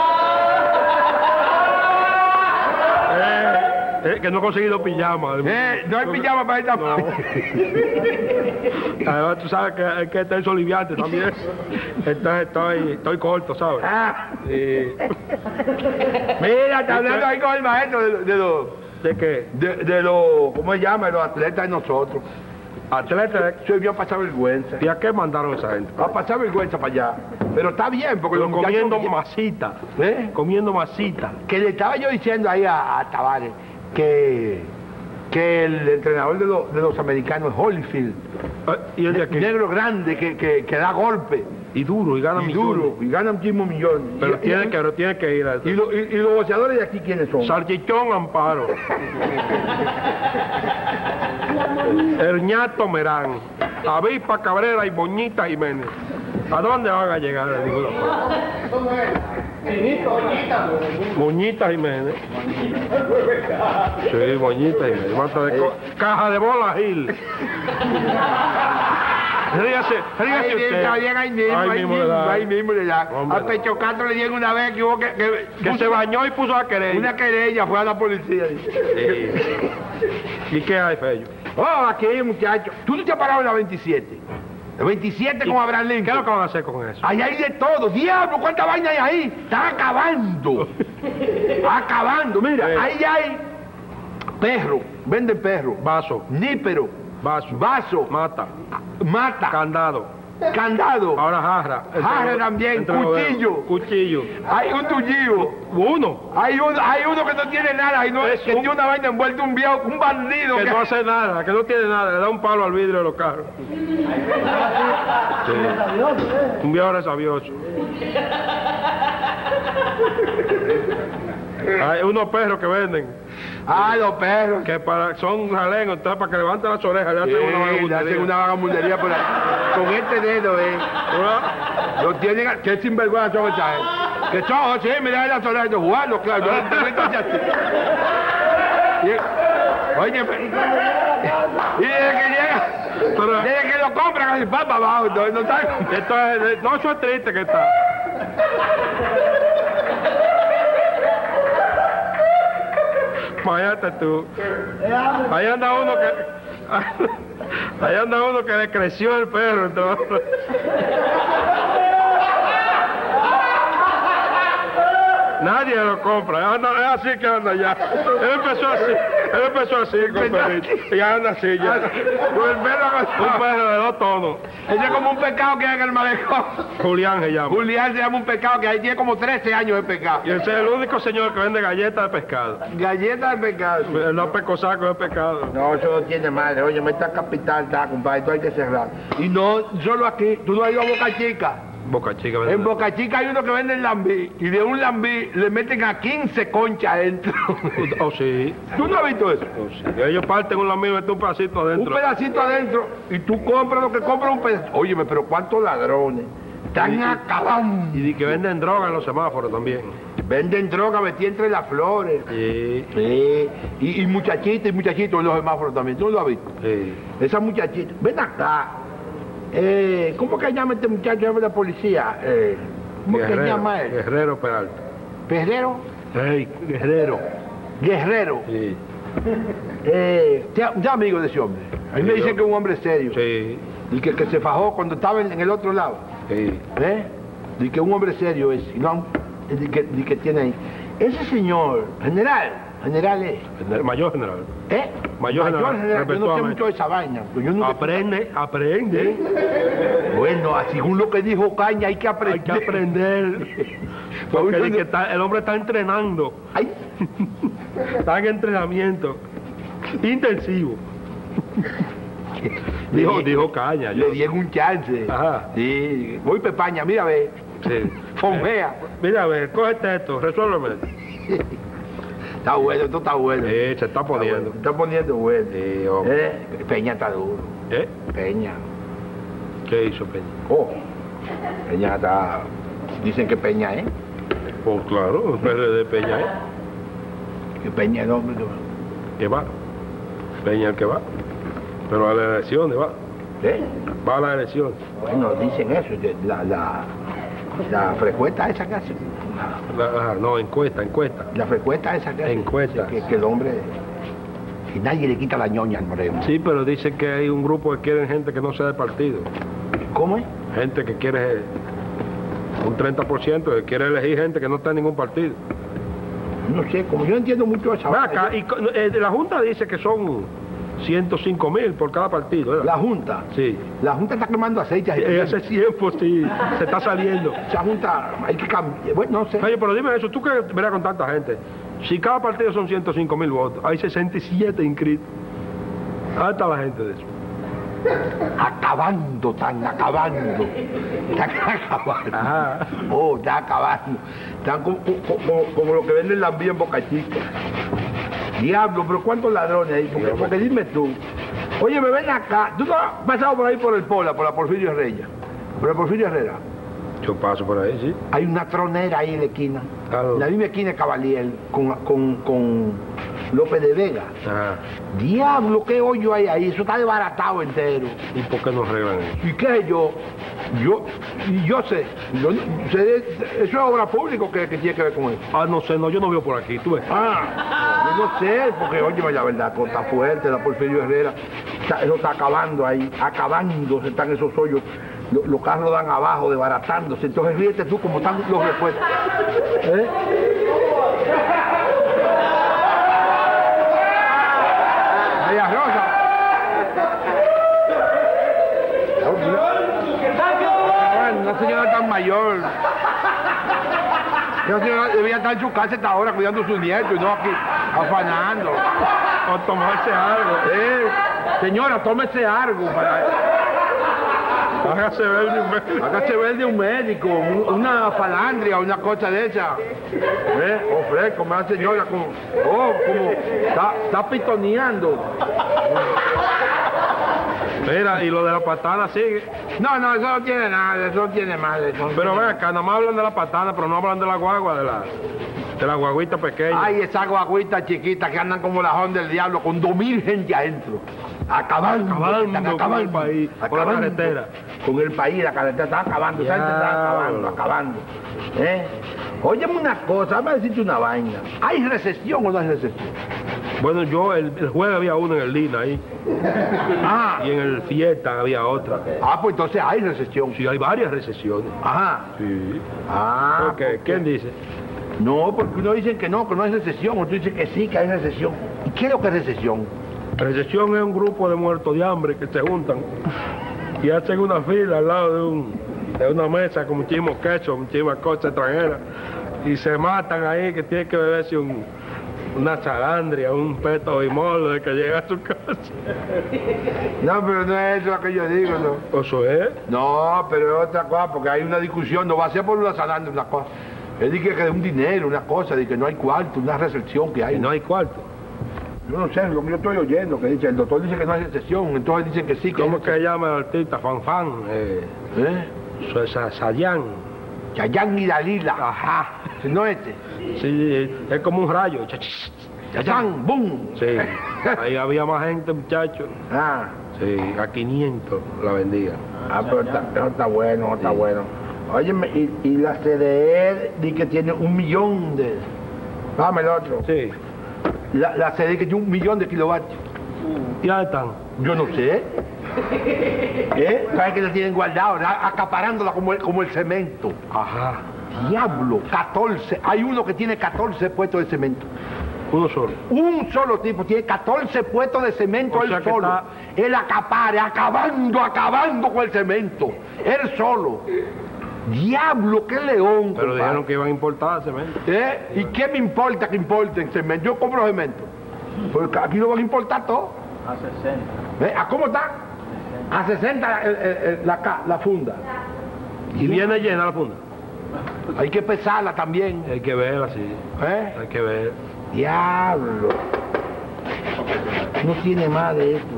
Eh, eh, que no he conseguido pijama. Eh, no hay pijama para esta... No. Además, tú sabes que hay que estar soliviante también. Entonces estoy, estoy corto, ¿sabes? Ah. Sí. Mira, está hablando ahí con el maestro de, de los... ¿De qué? De, de los... ¿Cómo se llama? De los atletas de nosotros. Atleta. Soy bien a pasar vergüenza. ¿Y a qué mandaron esa gente? A pasar vergüenza para allá. Pero está bien, porque Pero los muchachos... comiendo masita. ¿Eh? Comiendo masita. Que le estaba yo diciendo ahí a, a Tavares que, que el entrenador de, lo, de los americanos es Holyfield. Eh, ¿Y el de aquí? Negro grande que, que, que da golpe. Y duro, y gana Y millones. duro, y gana un mismo millón. Pero y, tiene y, que, pero tiene que ir a eso. y, lo, y, y los boxeadores de aquí, ¿quiénes son? Salchichón Amparo. El ñato Merán. Avispa Cabrera y Moñita Jiménez. ¿A dónde van a llegar? Le digo, Moñita Jiménez. Sí, Moñita Jiménez. Mata de co- Caja de bola Gil. Ríase, ríase Ahí usted. mismo, ahí mismo, Ahí ahí mismo le mismo, da. ahí mismo le da. Hombre, A Pecho Castro le dieron una vez que hubo que... que, Que puso se bañó y puso a querer. una querella, fue a la policía. Sí. ¿Y qué hay, Fello? Oh, aquí, muchacho. ¿Tú no te has parado en la veintisiete? La veintisiete con Abraham Lincoln. ¿Qué es lo que van a hacer con eso? Ahí hay de todo. Diablo, ¿cuánta vaina hay ahí? Están acabando. Acabando. Mira, Sí. ahí hay perro. Venden perro. Vaso, Nípero. vaso, Vaso. mata, Mata. candado, Candado. ahora jarra. entre Jarra los- también, entre los dedos. cuchillo. Cuchillo. Hay un tullido. Uno. Hay uno, hay uno que no tiene nada. Y no, Es que un- tiene una vaina envuelta, un viejo, un bandido. Que que- no hace nada, que no tiene nada, le da un palo al vidrio de los carros. Sí. Un viejo resabioso. Hay unos perros que venden, Ah, los perros. que para, son jaleños, entonces para que levanten las orejas le hacen Sí, una le vagabundería. hacen una vagabundería por ahí. Con este dedo, eh. Lo tienen, a- que sinvergüenza son esa gente. Que son, sí, mira las orejas de Juan, claro. Yo no te meto así. Y- Oye, pe- y desde que llega, Pero- desde que lo compran, así va para abajo, no, no está. Esto es, no, eso es triste que está. Imagínate tú. Ahí anda uno que... Ahí anda uno que le creció el perro, entonces. Nadie lo compra, anda, es así que anda ya. Él empezó así, él empezó así con el perrito. Y anda así ya. Con el perro, Un perro de dos tonos. ese es como un pecado que hay en el malecón. Julián se llama. Julián se llama un pecado que ahí tiene como trece años de pecado. Y ese es el único señor que vende galletas de pescado. Galletas de pecado. El no pecosaco de pescado. No, eso no tiene madre. Oye, esta capital está, compadre, esto hay que cerrar. Y no solo aquí, tú no has ido a Boca Chica. Boca Chica. vende- En Boca Chica hay uno que vende lambí y de un lambí le meten a quince conchas adentro. Oh, sí. ¿Tú no has visto eso? Oh, sí. Ellos parten un lambido y meten un pedacito Un adentro. pedacito adentro y tú compras lo que compras un pedacito. Óyeme, pero ¿cuántos ladrones? Están acabando. Y di que venden droga en los semáforos también. Venden droga metida entre las flores. Sí. Sí. Y, y muchachitas y muchachitos en los semáforos también. ¿Tú no lo has visto? Sí. Esa muchachita, ven acá. Eh, ¿Cómo que llama este muchacho de la policía? Eh, ¿Cómo que Guerrero, llama él? Guerrero Peralta. ¿Guerrero? Hey, Guerrero. Guerrero. Sí. Eh, ¿usted es amigo de ese hombre? A mí me Sí, dicen yo- que es un hombre serio. Sí. Y que, que se fajó cuando estaba en, en el otro lado. Sí. ¿Eh? Y que un hombre serio es. Y no, y que, y que tiene ahí. Ese señor, general, general es. General- Mayor general. ¿Eh? Mayor general, Yo no sé respetuosamente. mucho de esa vaina. Yo nunca- Aprende, aprende. Bueno, según lo que dijo Caña, hay que Hay aprender. que aprender. Porque di que está- el hombre está entrenando. Ay, Está en entrenamiento. Intensivo. Dijo, dijo Caña. Yo, le dieron un chance. Ajá. Sí, voy Pepaña, mira, ve. sí. Fonjea. Mira, a ver, cógete esto, resuélveme. Está bueno, esto está bueno. Eh, se está poniendo. Se está poniendo bueno. Sí, hombre. Eh, Peña está duro. ¿Eh? Peña. ¿Qué hizo Peña? Oh, Peña está... Dicen que Peña, ¿eh? Pues claro, el P R D Peña, ¿eh? Que Peña es el hombre que... Que va. Peña el que va. Pero a las elecciones va. ¿Eh? Va a las elecciones. Bueno, dicen eso, que la, la, la frecuenta esa que hace. La- ah, no, encuesta, encuesta. La frecuenta esa que hace. Encuesta. Que, que el hombre... Y nadie le quita la ñoña al moreno. Sí, pero dicen que hay un grupo que quieren gente que no sea de partido. ¿Cómo es? Gente que quiere un treinta por ciento que quiere elegir gente que no está en ningún partido. No sé, como yo entiendo mucho esa Ve vaina, acá, y co- eh, la Junta dice que son ciento cinco mil por cada partido, ¿verdad? La Junta. Sí. La Junta está quemando aceite. Eh, Ese tiempo sí, se está saliendo. Esa Junta hay que cambiar. Bueno, no sé. Oye, pero dime eso, tú que verás con tanta gente, si cada partido son ciento cinco mil votos, hay sesenta y siete inscritos. ¿Dónde está la gente de eso? Acabando, están acabando. Están acabando. Ajá. Oh, está acabando. Están como, como, como lo que venden la vía en Boca Chica. Diablo, pero ¿cuántos ladrones hay? Porque, porque dime tú. Oye, me ven acá. ¿Tú no has pasado por ahí por el Pola, por la Porfirio Herrera? ¿Por el Porfirio Herrera? Yo paso por ahí, sí. Hay una tronera ahí en la esquina. Claro. En la misma esquina de Cavalier, con, con, con López de Vega. Ajá. Diablo, qué hoyo hay ahí. Eso está desbaratado entero. ¿Y por qué no arreglan eso? ¿Y qué sé yo? Yo, y yo sé, yo, sé, eso es obra pública que, que tiene que ver con eso. Ah, no sé, no, yo no vivo por aquí, tú ves. Ah, yo no sé, porque oye, la verdad, está fuerte, la Porfirio Herrera, está, eso está acabando ahí, acabándose, están esos hoyos. Los, los carros dan abajo, desbaratándose. Entonces ríete tú como están los repuestos. ¿Eh? María Rosa. Una señora tan mayor. Esa señora debía estar en su casa esta hora cuidando a su nieto y no aquí afanando. O tomarse algo. Eh, señora, tómese algo para... Hágase ver de un médico. Hágase ver de un médico, una falandria, una cosa de esa. ¿Eh? Ofrezco, la señora como... Oh, como... Está, está pitoneando. Mira, y lo de la patana sigue. No, no, eso no tiene nada, eso no tiene más. Eso no Pero tiene ven acá, nada más hablan de la patana, pero no hablan de la guagua, de la, de la guaguita pequeña. Ay, esa guaguita chiquita que andan como la Honda del diablo con dos mil gente adentro. Acabando, Acabando están con el país, con la carretera. Con el país, la carretera está acabando, esa gente está acabando, acabando. ¿Eh? Óyeme una cosa, vamos a decirte una vaina. ¿Hay recesión o no hay recesión? Bueno, yo el, el jueves había uno en el Lina ahí. Ah, Y en el Fiesta había otra. ah, pues entonces hay recesión. Sí, hay varias recesiones. Ajá. Sí. Ah, ¿Por qué? ¿Quién dice? no, porque uno dice que no, que no hay recesión, otro dice que sí, que hay recesión. ¿Y qué es lo que es recesión? Recesión es un grupo de muertos de hambre que se juntan y hacen una fila al lado de, un, de una mesa con muchísimos quesos, muchísimas cosas extranjeras y se matan ahí que tienen que beberse un, una chalandria, un peto de molo de que llega a su casa. No, pero no es eso lo que yo digo, no. Eso es. No, pero es otra cosa, porque hay una discusión, no va a ser por una salandra, una cosa. Él dice que es un dinero, una cosa, de que no hay cuarto, una recepción que hay. Y no hay cuarto. Yo no sé, lo que yo estoy oyendo, que dice, el doctor dice que no hay recesión, entonces dicen que sí. Que ¿Cómo hay... que se llama el artista? Fanfan. Eh, ¿Eh? Eso es Sayán. Yayán y Dalila. Ajá. ¿No este? Sí, es como un rayo. Yayán, ¡bum! Sí, ahí había más gente, muchachos. Ah, Sí, a quinientos la vendía. ah pero está, eso está bueno, eso está bueno. Óyeme, y, y la C D E dice que tiene un millón de... Dame el otro. Sí, La, la C D E que tiene un millón de kilovatios. ya están. Yo no sé. ¿Eh? ¿Sabes que la tienen guardado? ¿Verdad? Acaparándola como el, como el cemento. Ajá. Diablo, catorce. Hay uno que tiene catorce puestos de cemento. Uno solo. Un solo tipo tiene catorce puestos de cemento O él sea que solo. está- Él acapara, acabando, acabando con el cemento. Él solo. Diablo, qué león. Pero compadre. dijeron que iban a importar cemento. ¿Eh? ¿Y qué me importa que importen cemento? Yo compro cemento. Porque aquí lo van a importar todo. A sesenta. ¿Eh? ¿A cómo está? A sesenta el- el- el- la, ca- la funda. Y viene llena la funda. Hay que pesarla también. Hay que verla, sí. ¿Eh? Hay que ver. Diablo. No tiene más de esto.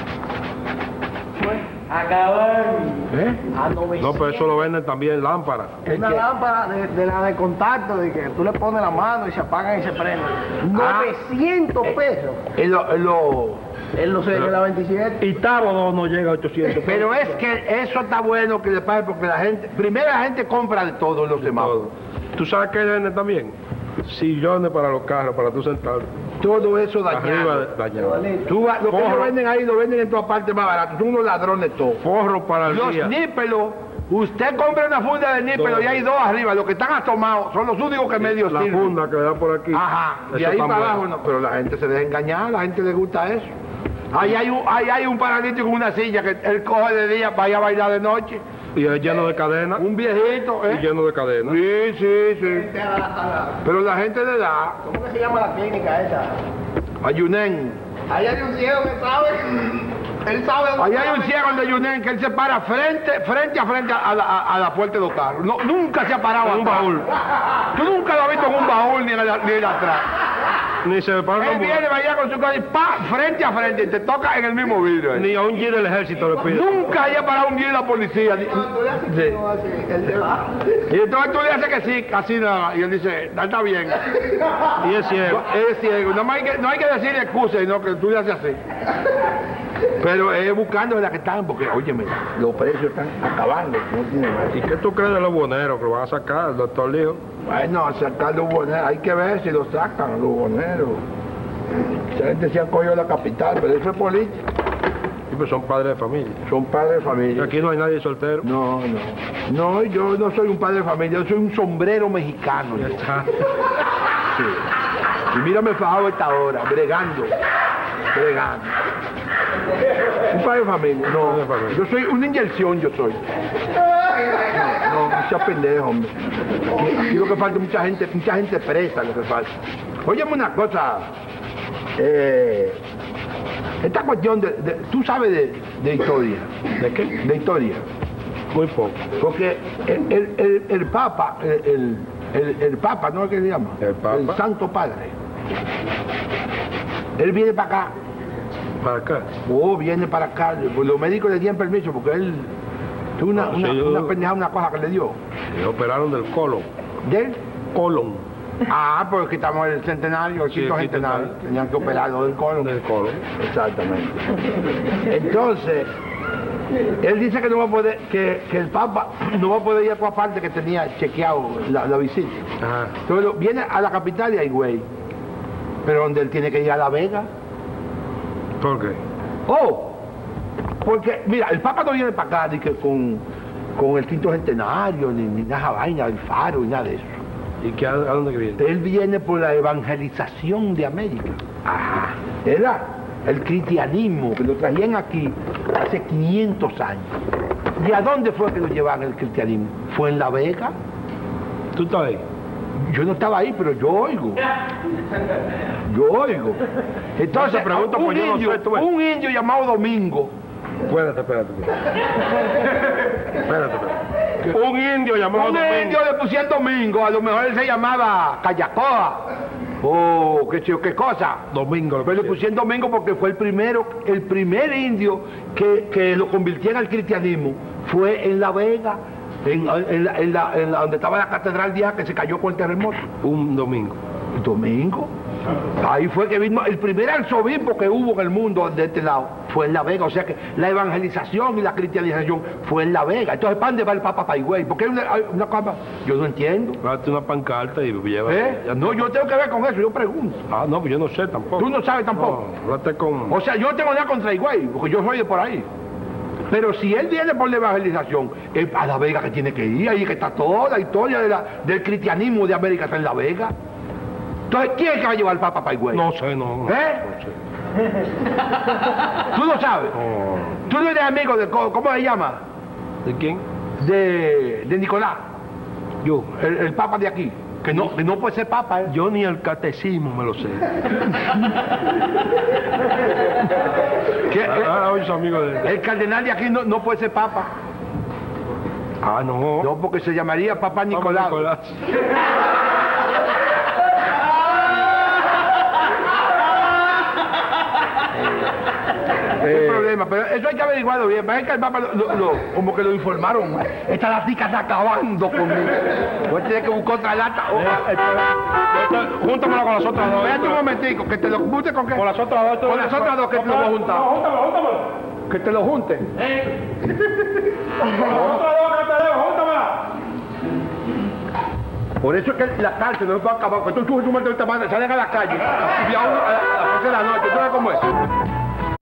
Acaban ¿Eh? a novecientos. No, pero eso lo venden también lámparas. Una ¿El qué? lámpara de, de la de contacto, de que tú le pones la mano y se apagan y se prenden. Ah. novecientos pesos. En lo- en lo- Él no sé, que la veintisiete. Y Tabo no, no llega a ochocientos. Pero es que eso está bueno que le pase porque la gente, primero la gente compra de todo en los semáforos. ¿Tú sabes qué venden también? Sillones para los carros, para tú sentarte. Todo eso dañado. Arriba dañado. Tú vas- lo que ellos Forro. venden ahí lo venden en todas partes más barato. Son unos ladrones todos. Forro para el Los día. nípelos, usted compra una funda de nípelos y hay dos arriba. Los que están asomados son los únicos que medio La sirven. funda que le da por aquí. Ajá, de Eso ahí está para bueno. abajo no. Pero la gente se deja engañar, la gente le gusta eso. Ahí hay un, ahí hay un paralítico con una silla que él coge de día para ir a bailar de noche. Y es lleno de cadenas. Un viejito, Y ¿eh? lleno de cadenas. Sí, sí, sí. Pero la gente le da. ¿Cómo que se llama la clínica esa? Ayunen. Ahí hay un ciego que sabe. Él sabe. Ahí hay un ciego de Ayunen que él se para frente, frente a frente a la, a, a la puerta de los carros. No, nunca se ha parado En un atrás. baúl. Tú nunca lo has visto en un baúl ni en, la, ni en atrás. Ni se para Él viene allá con su cosa y pa, frente a frente, y te toca en el mismo vidrio. Ni a un G del ejército le pide. Nunca haya parado un G de la policía. Sí. Y entonces tú le haces que sí, así nada. Y él dice, está bien. Y es ciego. Es ciego. No hay que, no hay que decir excusas, sino que tú le haces así. Pero es buscando la que están, porque, óyeme, los precios están acabando. No tiene más. ¿Y qué tú crees de los boneros que lo van a sacar, el doctor Lijo? Bueno, a sacar los boneros, hay que ver si los sacan los boneros. Esa gente se ha cogido la capital, pero eso es política. Y pues son padres de familia. Son padres de familia. Aquí no hay nadie soltero. No, no. No, yo no soy un padre de familia, yo soy un sombrero mexicano. Ya yo. está. Sí. Y mírame fajado esta hora, bregando. Bregando. Un padre de familia. No, yo soy una inyección, yo soy. No, no sea pendejo, hombre. Aquí, aquí lo que falta es mucha gente, mucha gente presa, lo que falta. Óyeme una cosa. Eh, esta cuestión de, de... ¿Tú sabes de, de historia? ¿De qué? De historia. Muy poco. Porque el, el, el, el Papa, el, el, el Papa, ¿no es que se llama? El Papa. El Santo Padre. Él viene para acá. ¿Para acá? Oh, viene para acá. Pues los médicos le dieron permiso porque él tuvo una, No, una, sí, yo- una pendejada, una cosa que le dio. Le operaron del colon. ¿De? Colon. Ah, porque estamos en el centenario, el Sí, quinto el quinto centenario. centenario. Tenían que operarlo del colon. Del colon. Exactamente. Entonces, él dice que no va a poder, que, que el Papa no va a poder ir a todas partes que tenía chequeado la, la visita. Ajá. Entonces viene a la capital y a Higüey. Pero donde él tiene que ir a La Vega. ¿Por qué? Oh, porque, mira, el Papa no viene para acá ni que con, con el quinto centenario, ni, ni nada de vaina, el faro, ni nada de eso. ¿Y qué, a, a dónde viene? Él viene por la evangelización de América. Ah, era el cristianismo, que lo traían aquí hace quinientos años. ¿Y a dónde fue que lo llevaban el cristianismo? ¿Fue en La Vega? ¿Tú estás ahí? Yo no estaba ahí, pero yo oigo. Yo oigo. Entonces, No te pregunto, un, pues yo no indio, sé, tú ves. un indio llamado Domingo. Espérate, espérate. Espérate, espérate. Un indio llamado Un Domingo. indio le pusieron Domingo, a lo mejor él se llamaba Callacoa. Oh, qué chido, qué cosa. Domingo. lo Pero le pusieron. pusieron Domingo porque fue el primero, el primer indio que, que lo convirtieron al cristianismo. Fue en La Vega, en, en la, en la- en la- donde estaba la catedral vieja que se cayó con el terremoto. Un domingo. Domingo. Ahí fue que vino el primer arzobispo que hubo en el mundo de este lado, fue en La Vega. O sea que la evangelización y la cristianización fue en La Vega. Entonces, ¿para dónde va el Papa para Higüey? Porque hay una, hay una cosa, yo no entiendo. Date una pancarta y lleva. ¿Eh? ya No, está. yo tengo que ver con eso, yo pregunto. Ah, no, pues yo no sé tampoco. Tú no sabes tampoco. No, háblate con. O sea, yo no tengo nada contra Higüey, porque yo soy de por ahí. Pero si él viene por la evangelización, es a La Vega que tiene que ir, ahí que está toda la historia de la- del cristianismo de América, está en La Vega. Entonces, ¿quién es que va a llevar al Papa para Higüey? No sé, no. no ¿Eh? no sé. ¿Tú lo sabes? No. ¿Tú no eres amigo de, co- ¿cómo se llama? ¿De quién? De, de Nicolás, Yo. el, el Papa de aquí. Que no, que no puede ser Papa, ¿eh? Yo ni el catecismo me lo sé. Que, eh, Ahora hoy soy amigo de. el cardenal de aquí no, no puede ser Papa. Ah, no. No, porque se llamaría Papa Nicolás. Nicolás. No hay problema, pero eso hay que averiguarlo bien. Parece que el Papa lo- lo- lo- como que lo informaron. Esta latica está acabando conmigo. Voy a tener que buscar otra lata. Oh, ah, espera. Júntamelo con las otras dos. Espérate un momentico, que te lo junte con qué. Con las otras dos. Con las otras dos que te lo voy a juntar. No, júntamelo, júntamelo. Que te lo junte. Con las otras dos que te dejo, júntamela. Por eso es que la cárcel no se puede acabar. Porque tú subes tu mente de esta manera, salen a la calle y ya uno a la- a las once de la noche. ¿Tú sabes cómo es?